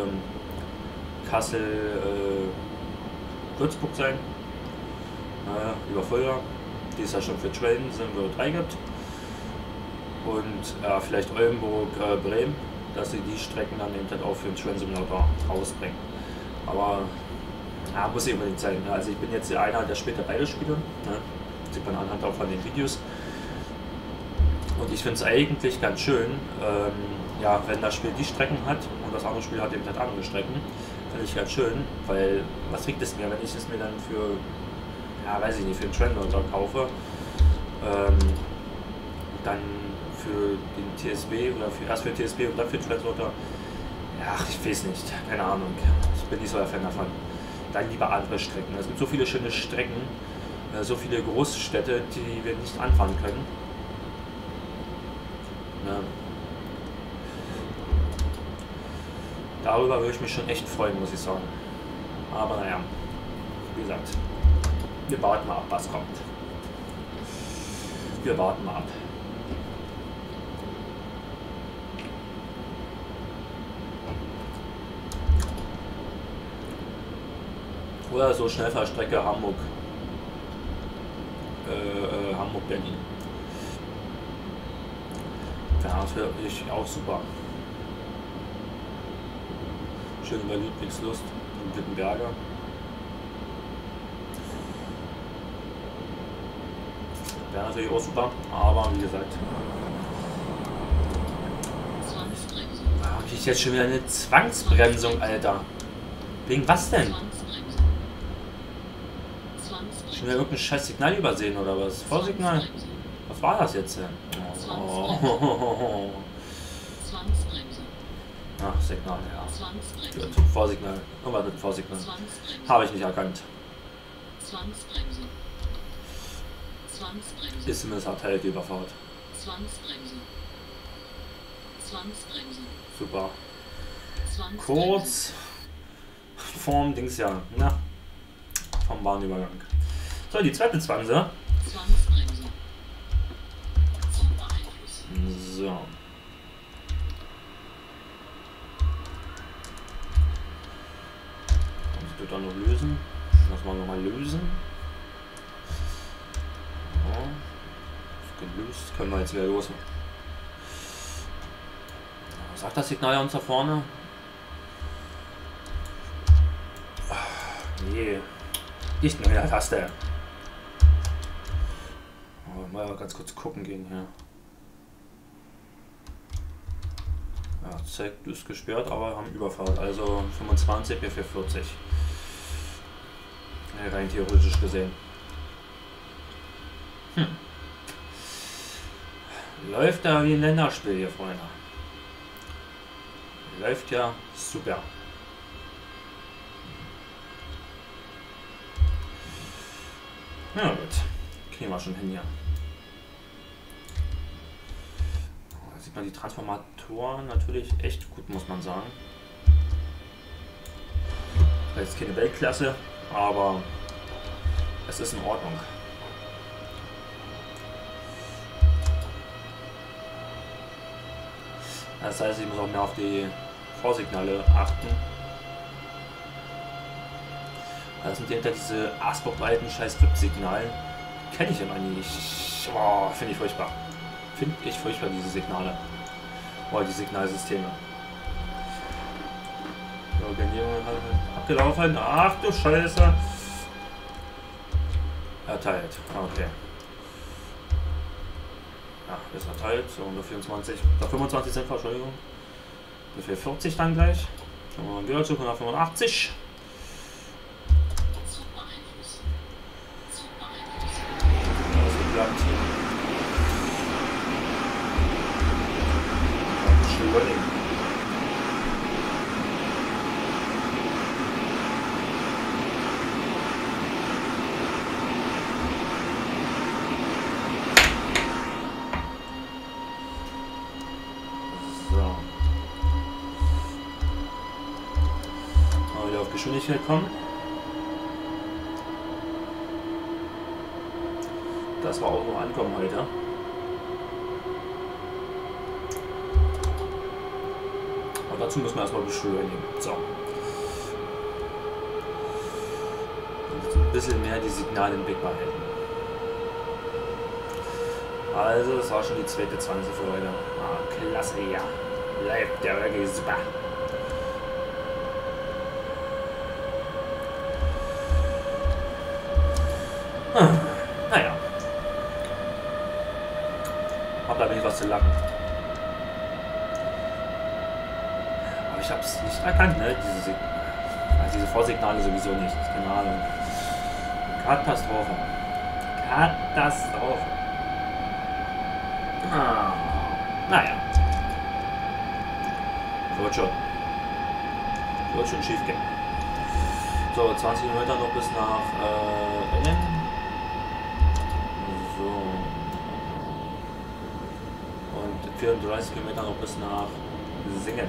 Kassel-Würzburg sein. Über Fulda, die es ja schon für Trensen 3 gibt. Und vielleicht Oldenburg-Bremen, dass sie die Strecken dann eben auch für den Trend-Simulator rausbringen. Aber ja, muss nicht unbedingt sein. Also ich bin jetzt einer, der später beide spiele. Ne? Sieht man anhand auch von den Videos. Und ich finde es eigentlich ganz schön, ja, wenn das Spiel die Strecken hat und das andere Spiel hat eben halt andere Strecken, finde ich ganz schön, weil was bringt es mir, wenn ich es mir dann für, ja, weiß ich nicht, für den Translator kaufe, dann für den TSB oder erst für TSB und dann für den Translator. Ja, ich weiß nicht, keine Ahnung, ich bin nicht so der Fan davon. Dann lieber andere Strecken. Es gibt so viele schöne Strecken, so viele Großstädte, die wir nicht anfahren können. Ne? Darüber würde ich mich schon echt freuen, muss ich sagen. Aber naja, wie gesagt, wir warten mal ab, was kommt. Wir warten mal ab. Oder so Schnellfahrstrecke Hamburg. Hamburg-Berlin. Ja, das wäre wirklich auch super. Schön über Ludwigslust und Wittenberge. Wäre natürlich auch super, aber wie gesagt. Warum kriege ich jetzt schon wieder eine Zwangsbremsung, Alter? Wegen was denn? Schon wieder irgendein scheiß Signal übersehen oder was? Vorsignal? Was war das jetzt denn? Oh. Ach, Signal, ja. Gut, Vorsignal. Irgendwas mit Vorsignal. Habe ich nicht erkannt. Ist zumindest erteilt die Überfahrt. Super. Kurz vorm Dings ja, na, vom Bahnübergang. So, die zweite Zwanse. So. Das wird dann noch lösen. Das mal nochmal lösen. Ja. Gelöst. Können wir jetzt wieder los. Was sagt das Signal uns da vorne? Nee. Nicht nur eine Taste. Mal ganz kurz gucken gehen hier. Ja, zeigt, ist gesperrt, aber haben Überfahrt. Also 25 für 40. Ja, rein theoretisch gesehen. Läuft da wie ein Länderspiel hier, Freunde. Läuft ja super. Ja gut, kriegen wir schon hin hier. Da sieht man die Transformatoren natürlich echt gut, muss man sagen. Das ist keine Weltklasse, aber es ist in Ordnung. Das heißt, ich muss auch mehr auf die Vorsignale achten. Das sind hinter diese Asbock-alten scheiß RIP-Signalen. Kenne ich immer nicht. Oh, finde ich furchtbar. Finde ich furchtbar, diese Signale. Oh, die Signalsysteme. So, Organisierung abgelaufen. Ach du Scheiße. Erteilt. Okay. Ja, ist erteilt. So, nur 24. 25 Cent, Entschuldigung. Ungefähr 40 dann gleich. Schauen wir mal wieder zu 185. Geschwindigkeit kommen. Das war auch noch ankommen heute. Aber dazu müssen wir erstmal beschleunigen. So. Und ein bisschen mehr die Signale im Blick behalten. Also, das war schon die zweite 20 für heute. Ah, klasse, ja. Läuft der wirklich super. Naja. Hab da wenig was zu lachen. ich habe es nicht erkannt, ne? Diese Vorsignale sowieso nicht. Keine Ahnung. Katastrophe. Katastrophe. Ah, naja. Wird schon schief gehen. So, 20 Kilometer noch bis nach Engen. So. Und 34 Kilometer noch bis nach Singen.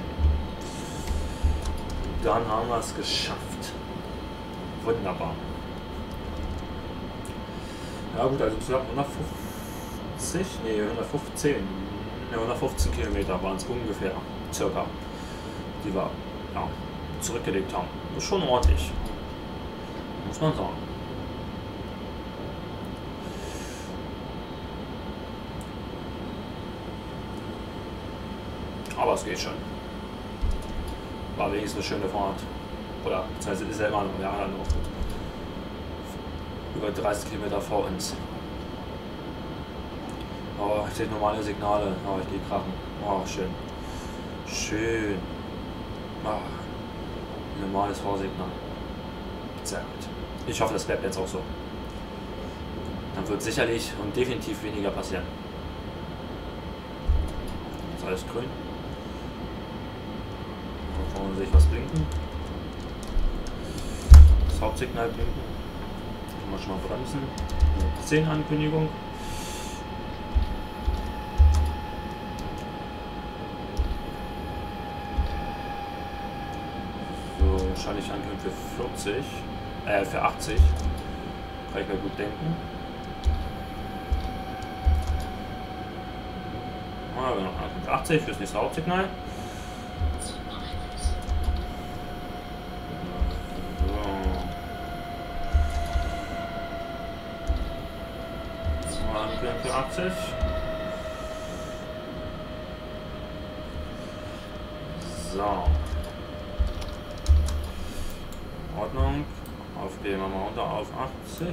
Dann haben wir es geschafft. Wunderbar. Ja gut, also insgesamt 115 Kilometer waren es ungefähr, circa, die wir ja, zurückgelegt haben. Das ist schon ordentlich, muss man sagen. Aber es geht schon. War wenigstens eine schöne Fahrt. Oder beziehungsweise ist ja immer noch, ja, noch über 30 Kilometer vor uns. Oh, ich sehe normale Signale. Oh, ich gehe krachen. Oh, schön. Schön. Oh, normales Vorsignal. Sehr gut. Ich hoffe, das bleibt jetzt auch so. Dann wird sicherlich und definitiv weniger passieren. Ist alles grün. Da vorne sehe ich was blinken. Das Hauptsignal blinken. Können wir schon mal bremsen. 10 Ankündigung. Wahrscheinlich angehen für 40, für 80. Kann ich mir gut denken. Ah, genau, 80 fürs nächste Hauptsignal. So. Mal angehen für 80. So. Ordnung, aufgehen wir mal runter auf 80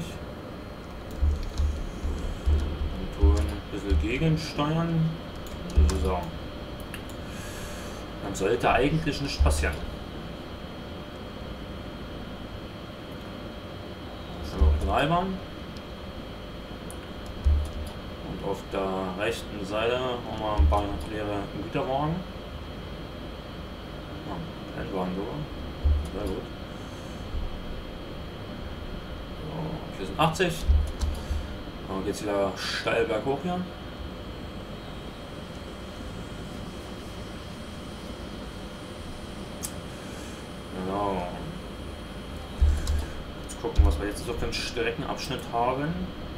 und tun ein bisschen gegensteuern. So. Dann sollte eigentlich nichts passieren. Schon auf Dreibahn. Und auf der rechten Seite haben wir ein paar leere Güterwagen. Endwagen sogar. Sehr gut. 80. Dann geht es wieder steil berghoch hier. Genau. Jetzt gucken, was wir jetzt so für einen Streckenabschnitt haben.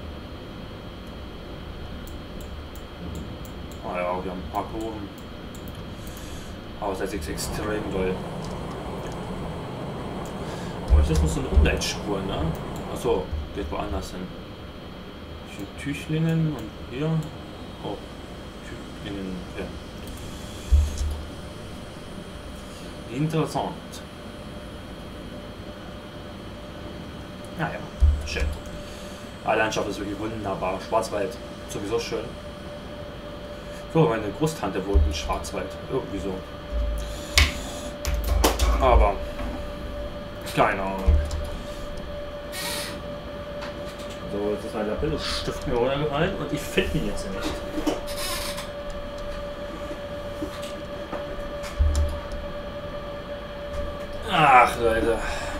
Ah ja, wir haben ein paar Kurven. Aber das ist extrem doll. Aber das ist noch so eine Umleitspur, ne? Achso, geht woanders hin. Hier Tüchlingen und hier. Oh, Tüchlingen, ja. Interessant. Naja, schön. Die Landschaft ist wirklich wunderbar. Schwarzwald, sowieso schön. So, meine Großtante wohnt in Schwarzwald. Irgendwie so. Aber keine Ahnung. So, jetzt ist mein Bildungsstift mir runtergefallen und ich finde ihn jetzt nicht. Ach Leute.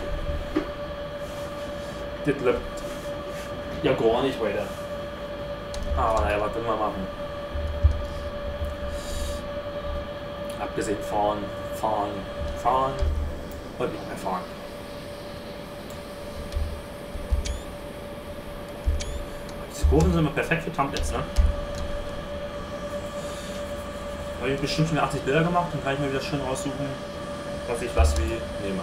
Das läuft ja gar nicht weiter. Aber naja, was will man machen? Abgesehen fahren und nicht mehr fahren. Die Kurven sind immer perfekt für Thumbnails, ne? Da habe ich bestimmt schon 80 Bilder gemacht und kann ich mir wieder schön raussuchen, was ich was wie nehme.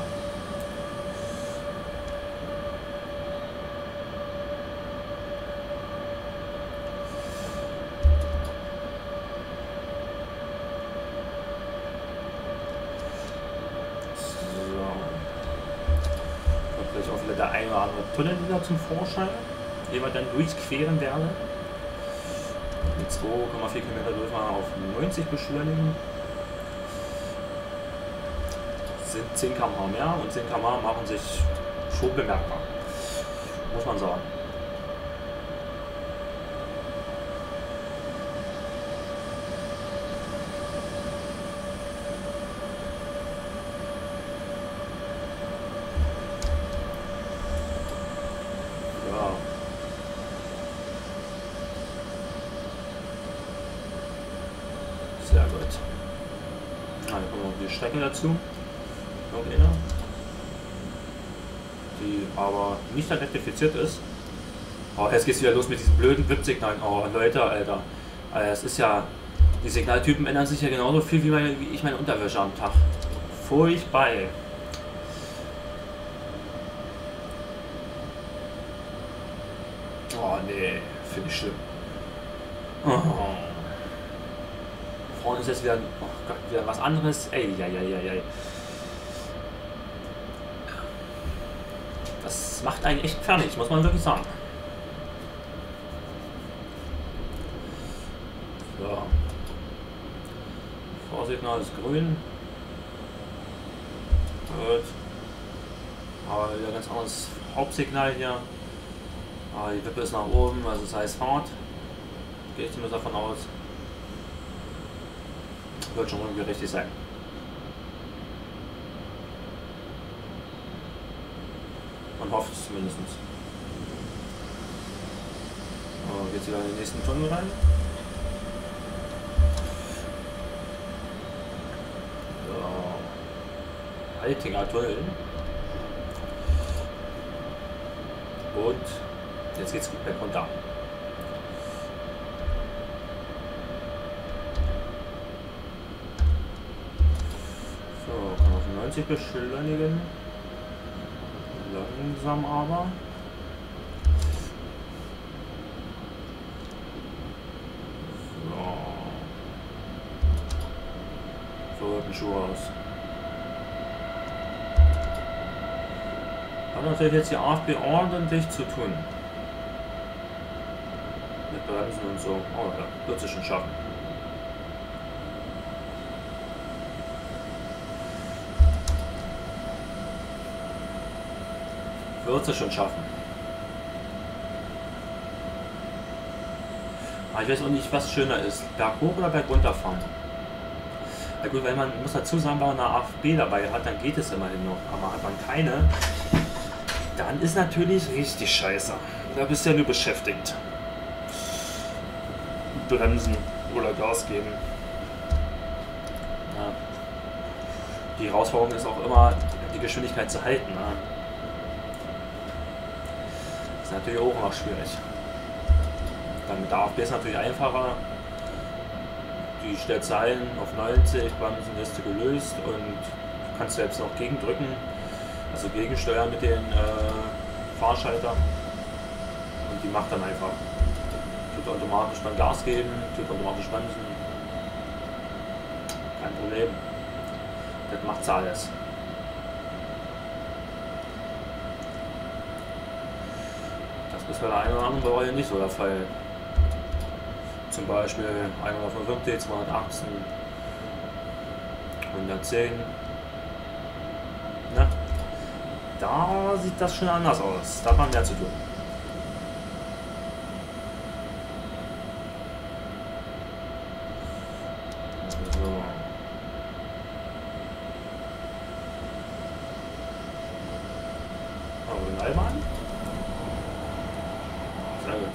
Der eine oder andere Tunnel wieder zum Vorschein, den wir dann durchqueren werden. Mit 2,4 Kilometer dürfen wir auf 90 beschleunigen. sind 10 km/h mehr und 10 km/h machen sich schon bemerkbar. Muss man sagen. Ja. Sehr gut. Dann kommt noch die Strecke dazu. Irgendeine. Die aber nicht elektrifiziert ist. Oh, jetzt geht's wieder los mit diesen blöden VIP-Signalen. Oh, Leute, Alter. Es ist ja. Die Signaltypen ändern sich ja genauso viel wie ich meine Unterwäsche am Tag. Furchtbar, ey. Oh, nee. Finde ich schlimm. Oh. Vorne ist jetzt wieder. Oh Gott, wieder was anderes. Ey. Das macht einen echt fertig, muss man wirklich sagen. So. Vorsignal ist grün. Gut. Aber wieder ganz anderes Hauptsignal hier. Aber die Wippe ist nach oben, also das heißt Fahrt. Gehe ich zumindest davon aus. Wird schon irgendwie richtig sein. Man hofft es zumindest. So, geht's wieder in den nächsten Tunnel rein. So. Altinger Tunnel. Und jetzt geht's gut runter. So, kann auf 90 beschleunigen. Langsam aber. So sieht ein Schuh aus. Hat natürlich jetzt die AfB ordentlich zu tun. Mit Bremsen und so. Oh ja, wird sich schon schaffen. Wird es schon schaffen. Aber ich weiß auch nicht, was schöner ist. Berg hoch oder berg runter fahren. Na gut, wenn man muss dazu sagen, wenn man eine AfB dabei hat, dann geht es immerhin noch. Aber hat man keine, dann ist natürlich richtig scheiße. Da bist du ja nur beschäftigt. Bremsen oder Gas geben. Ja. Die Herausforderung ist auch immer, die Geschwindigkeit zu halten. Ne? Ist natürlich auch noch schwierig. Dann mit der AfB ist natürlich einfacher. Die stellt ein auf 90, Bremsenliste gelöst und du kannst selbst noch gegendrücken, also gegensteuern mit den Fahrschalter und die macht dann einfach. Tut automatisch beim Gas geben, tut automatisch bremsen. Kein Problem. Das macht sie alles. Das ist bei der einen oder anderen Baureihe nicht so der Fall. Zum Beispiel 155, 218, 110. Na, da sieht das schon anders aus. Da hat man mehr zu tun. So. Originalbahn? Sehr gut.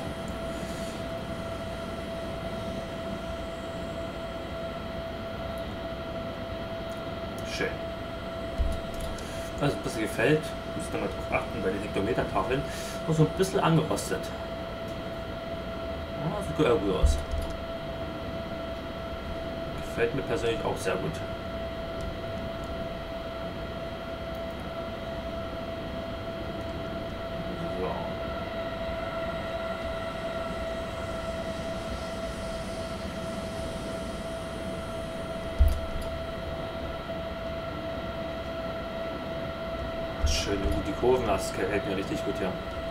Schön. Was ein bisschen gefällt, müsst ihr mal drauf achten, bei den Hektometertafeln, noch so ein bisschen angerostet. Ja, sieht gut aus. Gefällt mir persönlich auch sehr gut. So. Schön, die Kurven, das gefällt mir richtig gut hier.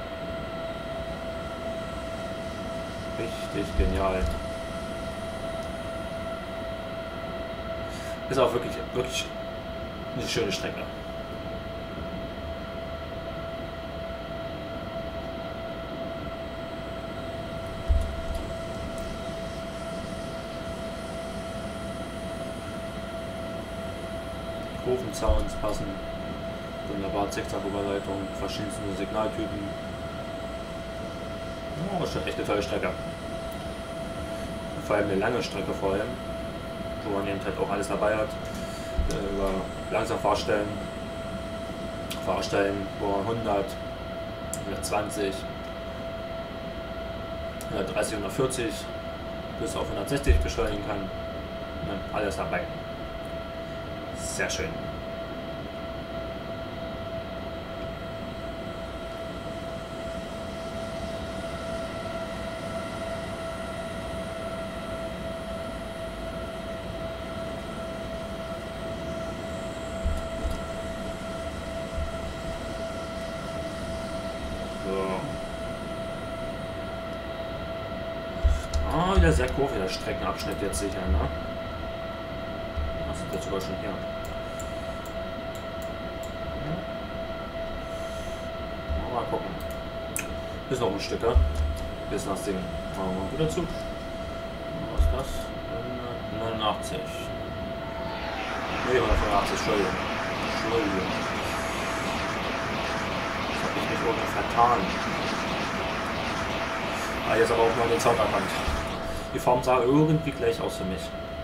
Richtig genial. Ist auch wirklich Eine schöne Strecke. Kurvenzauns passen. Wunderbar, Zickzack-Überleitung, verschiedenste Signaltypen. Oh, schon echt eine tolle Strecke. Vor allem eine lange Strecke vor allem, wo man eben halt auch alles dabei hat. Über langsam Fahrstellen, wo man 100, 120, 130, 140 bis auf 160 beschleunigen kann. Alles dabei. Sehr schön. Wieder sehr kurvig, der Streckenabschnitt jetzt sicher, ne? Das ist jetzt sogar schon hier. Mal gucken. Ist noch ein Stück, ja? Bis nach Singen. Machen wir mal wieder Zug. Was ist das? 89. Ne, 185, Entschuldigung. Das habe ich mich irgendwo vertan. Ah, jetzt aber auch mal den Sound erkannt. Die Form sah irgendwie gleich aus für mich.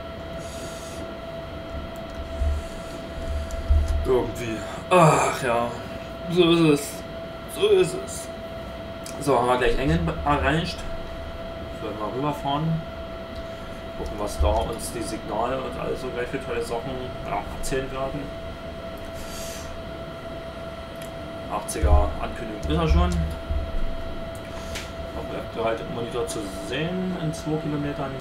Irgendwie. Ach ja. So ist es. So ist es. So, haben wir gleich Engen erreicht. Sollen wir mal rüberfahren. Gucken, was da uns die Signale und alles so gleich für tolle Sachen erzählen werden. 80er Ankündigung ist er schon. Halt im Monitor zu sehen in 2 Kilometern.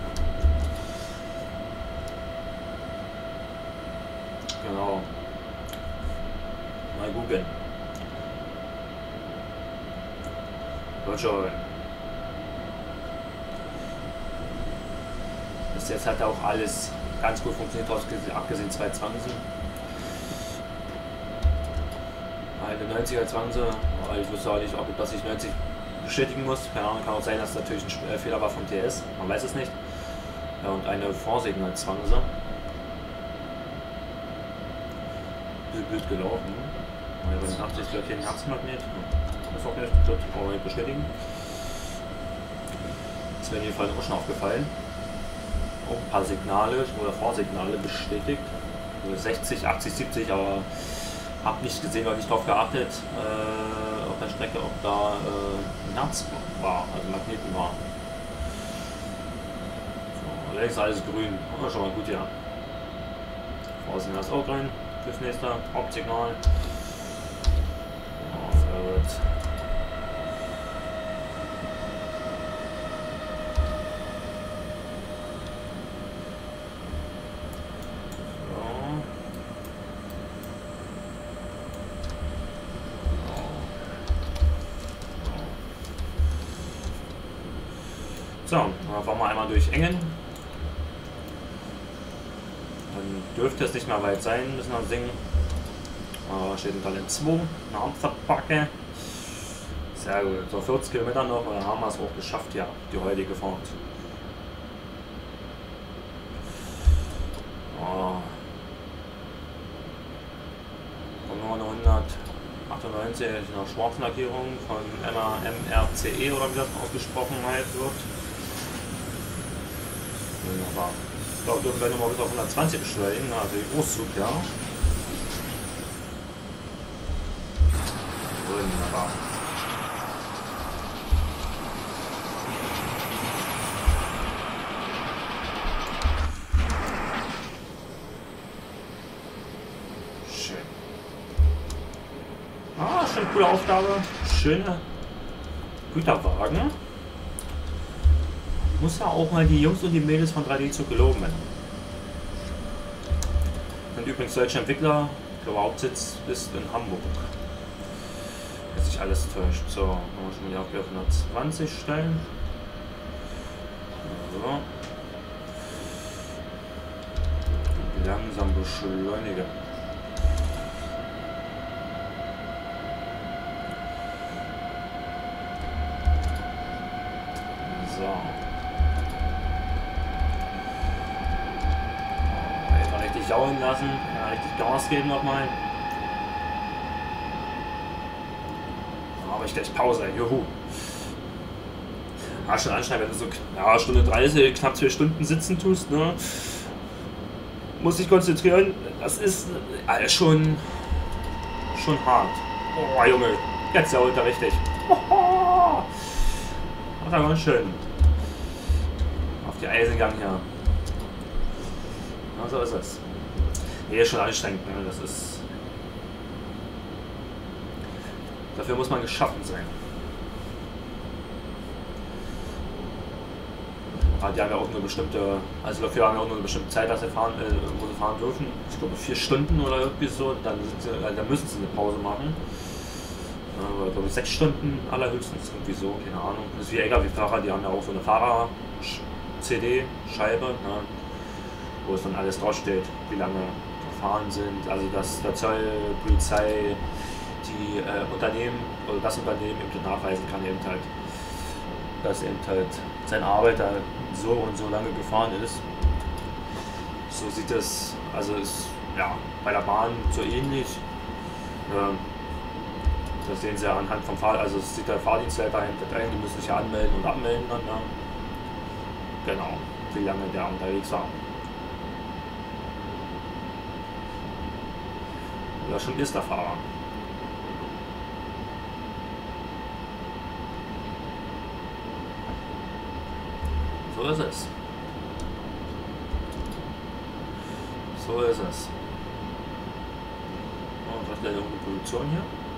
Genau. Mal googeln. Wird schon. Bis jetzt hat auch alles ganz gut funktioniert, abgesehen 2 Zwansen. Eine 90er Zwanse, ich wusste auch nicht, ob das sich 90 bestätigen muss. Keine Ahnung, kann auch sein, dass es natürlich ein Fehler war vom TS. Man weiß es nicht. Ja, und eine Vorsignalzwanse. Bisschen blöd gelaufen. Ja, bei den 80 gleich hier ein Herzmagnet. Das ist auch nicht gut, brauchen wir nicht bestätigen. Das wäre in jedem Fall auch schon aufgefallen. Auch ein paar Signale oder Vorsignale bestätigt. 60, 80, 70, aber hab nicht gesehen, weil ich darauf geachtet auf der Strecke, ob da ein Herz war, also Magneten war. So, rechts alles grün, oh, schon mal gut, ja. Vorsignal ist auch grün, fürs nächste Hauptsignal. Oh, so, dann fahren wir einmal durch Engen. Dann dürfte es nicht mehr weit sein, müssen wir singen. Steht in Talent 2, eine Hauptverbacke. Sehr gut, so 40 Kilometer noch, dann haben wir es auch geschafft, ja, die heutige Fahrt. Kommen wir noch 198 eine Schwarzlackierung von MRCE oder wie das ausgesprochen wird. Wunderbar. Ich glaube, wir werden nochmal bis auf 120 beschleunigen, also die Großzug, ja. Wunderbar. Schön. Ah, schon eine coole Aufgabe. Schöne Güterwagen. Muss ja auch mal die Jungs und die Mädels von 3D-Zug geloben werden. Und übrigens deutsche Entwickler, ich glaube Hauptsitz ist in Hamburg. Wenn sich alles täuscht. So, machen wir schon wieder auf 120 stellen. So. Langsam beschleunigen. richtig jaulen lassen, ja, richtig Gas geben nochmal. Dann habe ich gleich Pause, juhu. Ja, schon anstrengend, wenn du so ja, Stunde 30, knapp 2 Stunden sitzen tust, ne? Muss dich konzentrieren, das ist schon hart. Oh Junge, jetzt jault er richtig. Macht er ganz schön. Auf die Eisengang hier. Na, so ist es. Nee, ist schon anstrengend, ne? Das ist. Dafür muss man geschaffen sein. Die haben ja auch eine bestimmte, also dafür haben wir auch nur eine bestimmte Zeit, dass sie fahren, wo sie fahren dürfen. Ich glaube 4 Stunden oder irgendwie so, dann müssen sie eine Pause machen. Oder glaube ich 6 Stunden allerhöchstens, irgendwie so, keine Ahnung. Das ist wie LKW-Fahrer, die haben ja auch so eine Fahrer-CD-Scheibe, ne, wo es dann alles draufsteht, wie lange gefahren sind. Also dass der Zoll, Polizei, die Unternehmen oder das Unternehmen eben nachweisen kann, eben halt, dass eben halt sein Arbeiter so und so lange gefahren ist. So sieht es, also ist ja bei der Bahn so ähnlich. Das sehen Sie ja anhand vom Fahr, also es sieht der Fahrdienstleiter ein, die müssen sich ja anmelden und abmelden dann, ne? Genau, wie lange der unterwegs war. Oder schon ist der Fahrer. So ist es. So ist es. Oh, was ist denn eine Produktion hier?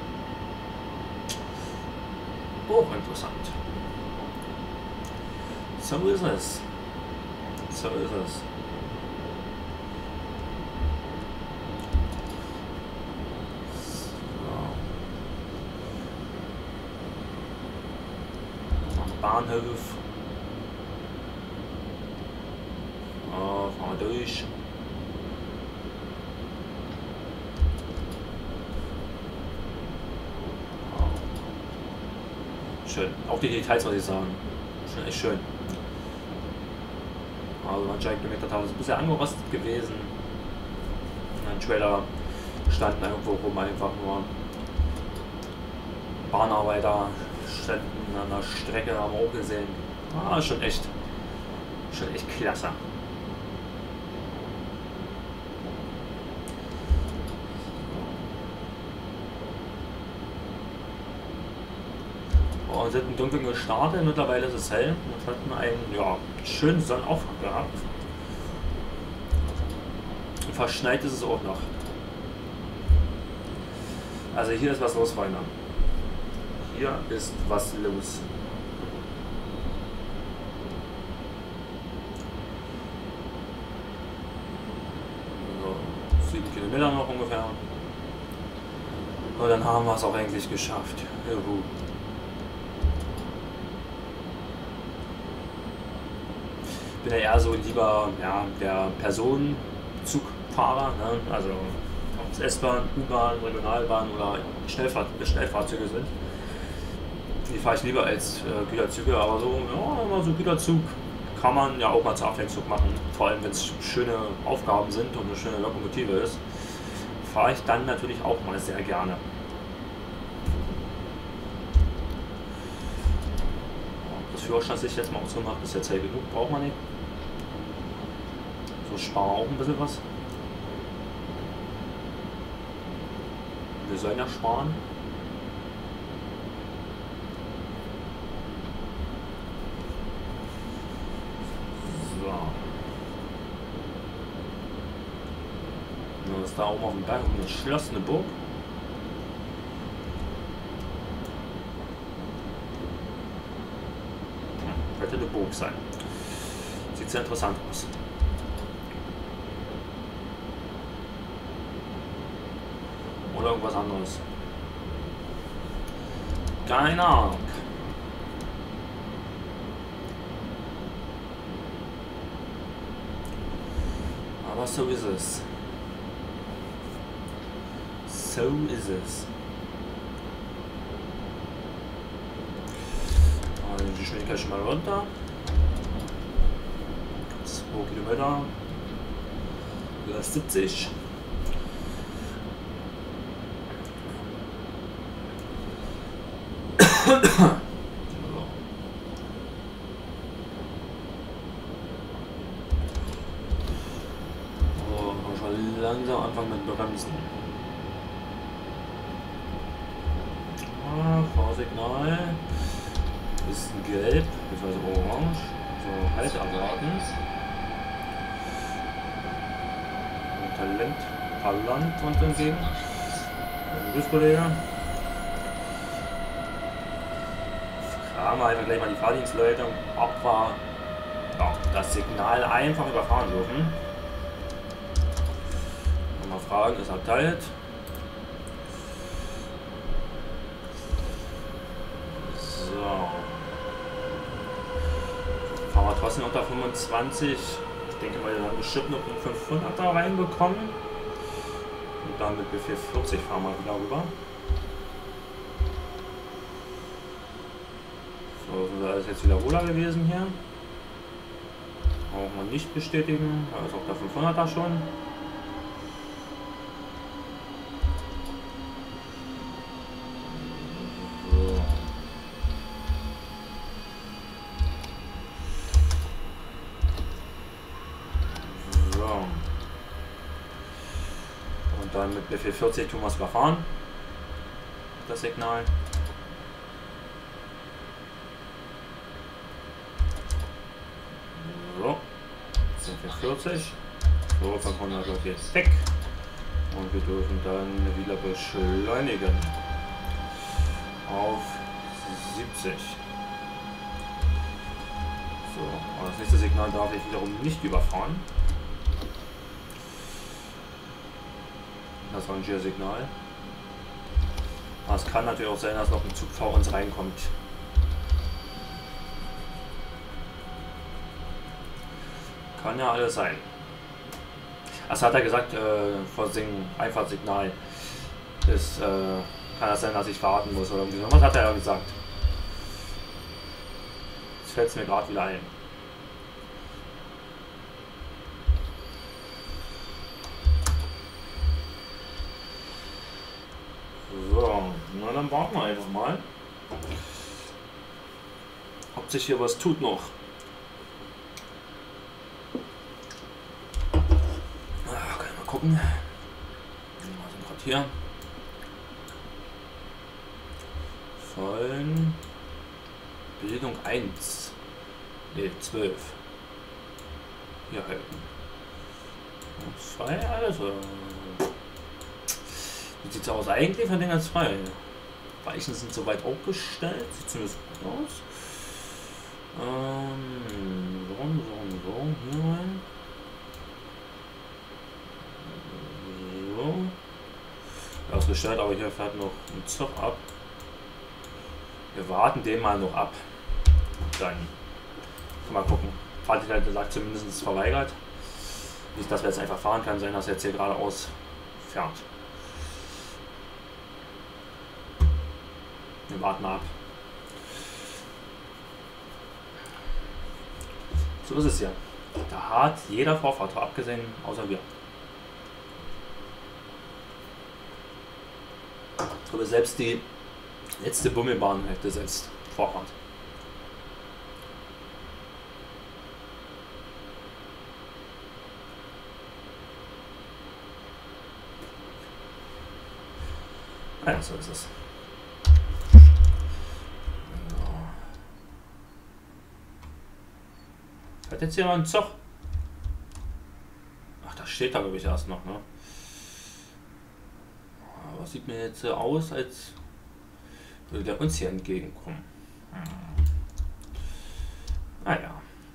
Oh, interessant. So ist es. So ist es. So. Bahnhof. Fahren wir durch. Schön. Auch die Details, was ich sagen. Schon echt schön. Also manche Kilometer ist ein bisschen angerostet gewesen. Ein Trailer standen irgendwo rum, einfach nur Bahnarbeiter standen an der Strecke, haben wir auch gesehen. Schon echt klasse. Wir sind im Dunkeln gestartet, mittlerweile ist es hell. Wir hatten einen schönen Sonnenaufgang gehabt. Und verschneit ist es auch noch. Also hier ist was los, Freunde. Hier ist was los. So, 7 Kilometer noch ungefähr. Und dann haben wir es auch eigentlich geschafft. Juhu. Ich bin ja eher so lieber der Personenzugfahrer, ne? Also ob es S-Bahn, U-Bahn, Regionalbahn oder Schnellfahrzeuge sind. Die fahre ich lieber als Güterzüge, aber so, mal so Güterzug kann man ja auch mal zur Abwechslung machen. Vor allem wenn es schöne Aufgaben sind und eine schöne Lokomotive ist, fahre ich dann natürlich auch mal sehr gerne. Das Führerschein sich jetzt mal ausgemacht, ist jetzt hell genug, braucht man nicht. So sparen wir auch ein bisschen was. Wir sollen ja sparen. So. Dann ist da oben auf dem Berg eine geschlossene Burg. Könnte eine Burg sein. Sieht sehr interessant aus. Oder irgendwas anderes. Keine Ahnung. Aber so ist es. So ist es. Also die Geschwindigkeit schon mal runter. 2 Kilometer. Das 70. Langsam anfangen mit Bremsen. Fahrsignal ist gelb, bzw. orange. So, halt erwarten. Talent und entgegen. Grüß Kollege. Fragen wir einfach gleich mal die Fahrdienstleute, ob wir das Signal einfach überfahren dürfen. Mal fragen, ist erteilt. So. Fahren wir trotzdem unter 25. Ich denke mal, wir haben bestimmt noch einen 500er reinbekommen. Und dann mit Befehl 40 fahren wir wieder rüber. So, sind wir alles jetzt Wiederholer gewesen hier. Brauchen wir nicht bestätigen. Da ist auch der 500er schon. Dann mit Befehl 40 tun wir es überfahren. Das Signal. So. Befehl 40. So, 500 wird jetzt weg. Und wir dürfen dann wieder beschleunigen. Auf 70. So, und das nächste Signal darf ich wiederum nicht überfahren. Das Rangiersignal. Aber es kann natürlich auch sein, dass noch ein Zug vor uns reinkommt. Kann ja alles sein. Das hat er gesagt, vor Einfahrtsignal ist, kann das sein, dass ich warten muss oder irgendwie so. Was hat er ja gesagt? Jetzt fällt es mir gerade wieder ein. So, na dann warten wir einfach mal, ob sich hier was tut noch. Kann ich mal gucken. Wir sind gerade hier. Von Bildung 1. Ne, 12. Hier halten. 2, alles. Wie sieht es aus eigentlich von Dinger 2? Weichen sind soweit aufgestellt, sieht zumindest gut aus. So, hier rein. So. Ausgestellt, aber hier fährt noch ein Zug ab. Wir warten den mal noch ab. Dann mal gucken. Fahrtleiter sagt zumindest verweigert. Nicht, dass wir jetzt einfach fahren, kann sein, dass er jetzt hier geradeaus fährt. Wir warten mal ab. So ist es ja. Da hat jeder Vorfahrt, abgesehen außer wir. Aber selbst die letzte Bummelbahn hätte selbst Vorfahrt. Ja, so ist es. Hat jetzt hier mal einen Zug? Ach, das steht da glaube ich erst noch, ne? Aber sieht mir jetzt so aus, als würde der uns hier entgegenkommen. Naja.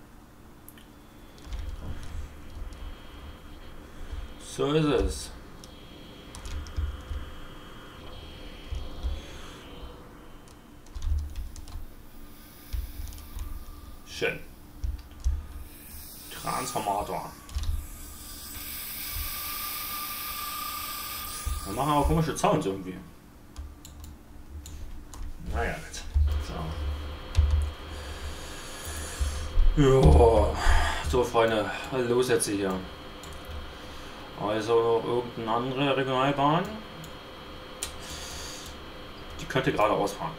So ist es. Schön. Transformator. Wir machen aber komische Sounds irgendwie. Naja, gut. So. Ja. So, Freunde, los jetzt hier. Also irgendeine andere Regionalbahn. Die könnte gerade ausfahren.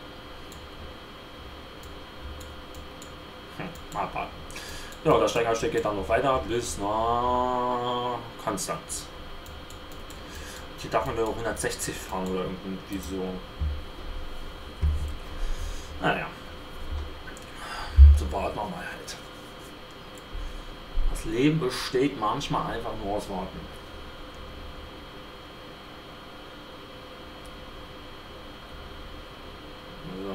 Abwarten. Ja, der Streckenabschnitt geht dann noch weiter bis nach Konstanz. Hier darf man nur 160 fahren oder irgendwie so. Naja. So warten wir mal halt. Das Leben besteht manchmal einfach nur aus Warten. So.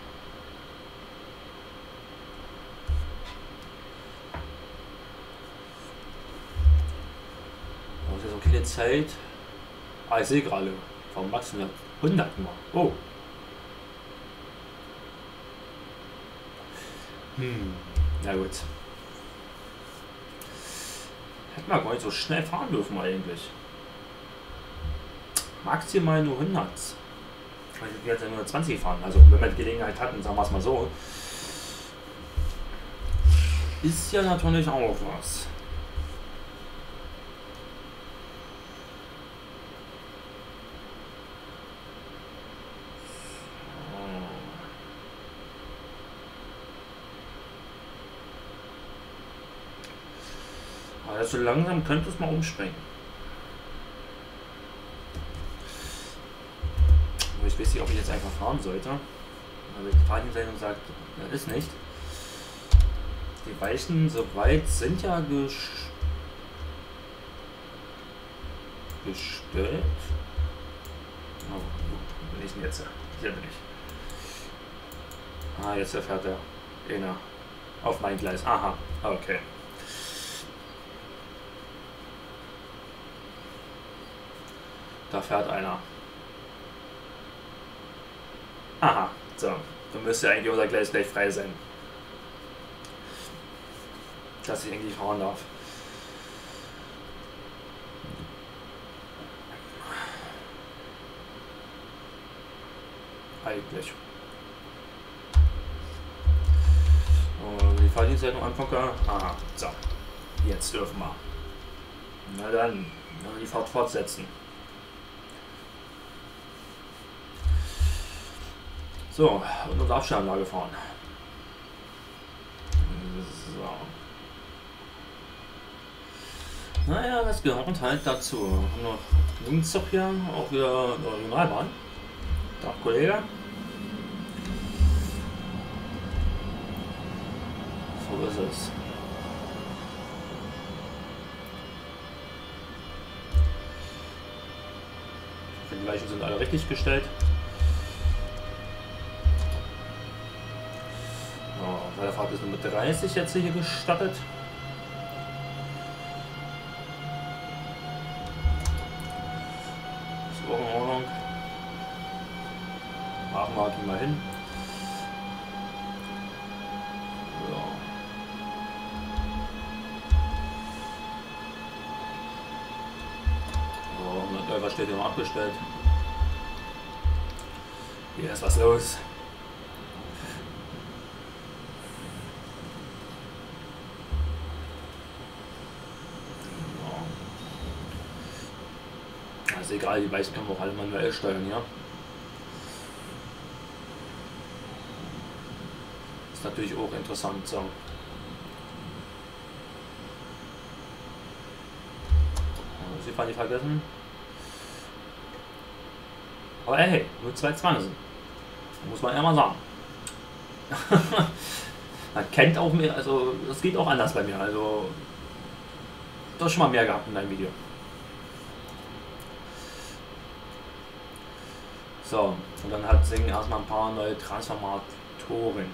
Das ist jetzt okay, die Zeit. Ah, ich sehe gerade. Warum maximal 100 Mal? Oh. Na gut. Hätten wir gar nicht so schnell fahren dürfen eigentlich. Maximal nur 100. Ich werde ja nur 20 fahren. Also wenn wir die Gelegenheit hatten, sagen wir es mal so. Ist ja natürlich auch was. Also langsam könnte es mal umspringen. Aber ich weiß nicht, ob ich jetzt einfach fahren sollte. Also die Fahrdienstsendung sagt, das ist nicht. Die Weichen soweit sind ja gestellt. Oh, wo bin ich denn jetzt? Hier bin ich. Ah, jetzt erfährt er einer auf mein Gleis. Aha, okay. Da fährt einer. Aha, so. Dann müsste eigentlich unser Gleis gleich frei sein. Dass ich eigentlich fahren darf. Eigentlich. Und die Fahrdienstsendung angucke. Aha, so. Jetzt dürfen wir. Na dann, die Fahrt fortsetzen. So, und unsere Abstellanlage fahren. So. Naja, das gehört halt dazu. Wir haben noch links doch hier auch wieder eine Regionalbahn. Da, Kollege. So ist es. Die Weichen sind alle richtig gestellt. Der Fahrt ist nur mit 30 jetzt hier gestattet. Ist auch in Ordnung. Machen wir die mal hin. So. So, was steht hier noch abgestellt? Hier ist was los. Ist egal, die Weichen können wir auch alle manuell steuern, ja. Ist natürlich auch interessant, so. Sie fahren nicht vergessen. Aber hey, nur 2 Zwangen. Muss man ja mal sagen. Man kennt auch mehr, also das geht auch anders bei mir, also du hast schon mal mehr gehabt in deinem Video. So, und dann hat Sing erstmal ein paar neue Transformatoren.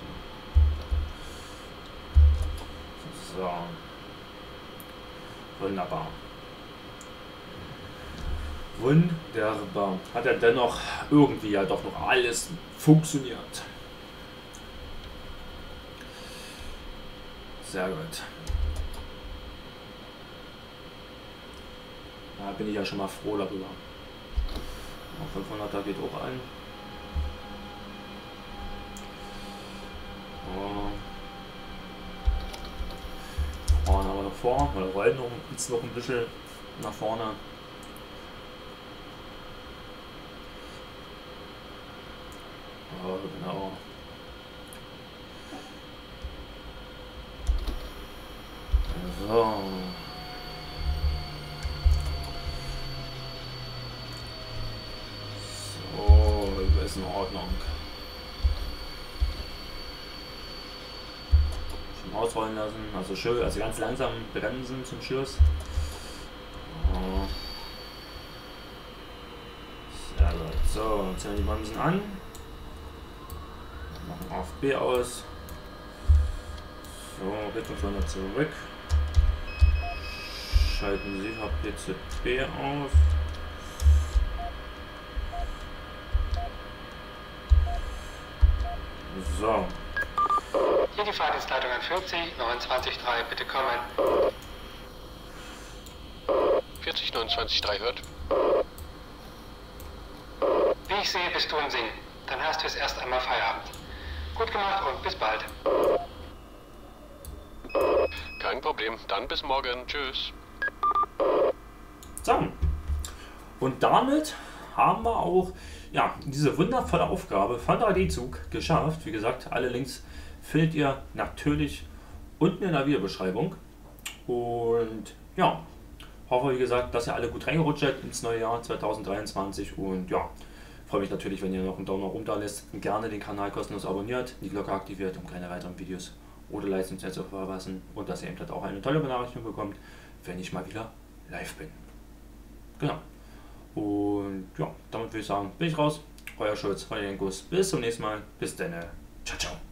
So. Wunderbar. Wunderbar. Hat ja dennoch irgendwie ja doch noch alles funktioniert. Sehr gut. Da bin ich ja schon mal froh darüber. 500er geht auch ein. Fahren aber noch vor, weil rollen uns noch ein bisschen. nach vorne. Oh, genau. So. So, ist in Ordnung. Schon ausrollen lassen, also schön, also ganz langsam bremsen zum Schluss. Oh. Sehr gut. So, jetzt ziehen wir die Bremsen an. Machen AFB aus. So, Richtungswender zurück. Schalten Sie HPZB auf. So. Hier die Fahrdienstleitung an 40, 29.3, bitte kommen. 40 29 3 hört. Wie ich sehe, bist du im Singen. Dann hast du es erst einmal Feierabend. Gut gemacht und bis bald. Kein Problem. Dann bis morgen. Tschüss. So. Und damit haben wir auch ja, diese wundervolle Aufgabe von 3D-Zug geschafft. Wie gesagt, alle Links findet ihr natürlich unten in der Videobeschreibung. Und ja, hoffe wie gesagt, dass ihr alle gut reingerutscht seid ins neue Jahr 2023. Und ja, freue mich natürlich, wenn ihr noch einen Daumen nach oben da lässt und gerne den Kanal kostenlos abonniert, die Glocke aktiviert, um keine weiteren Videos oder Leistungstests zu verpassen. Und dass ihr eben auch eine tolle Benachrichtigung bekommt, wenn ich mal wieder live bin. Genau. Und ja, damit würde ich sagen, bin ich raus. Euer Schulz, euer Jenkus. Bis zum nächsten Mal. Bis dann. Ciao, ciao.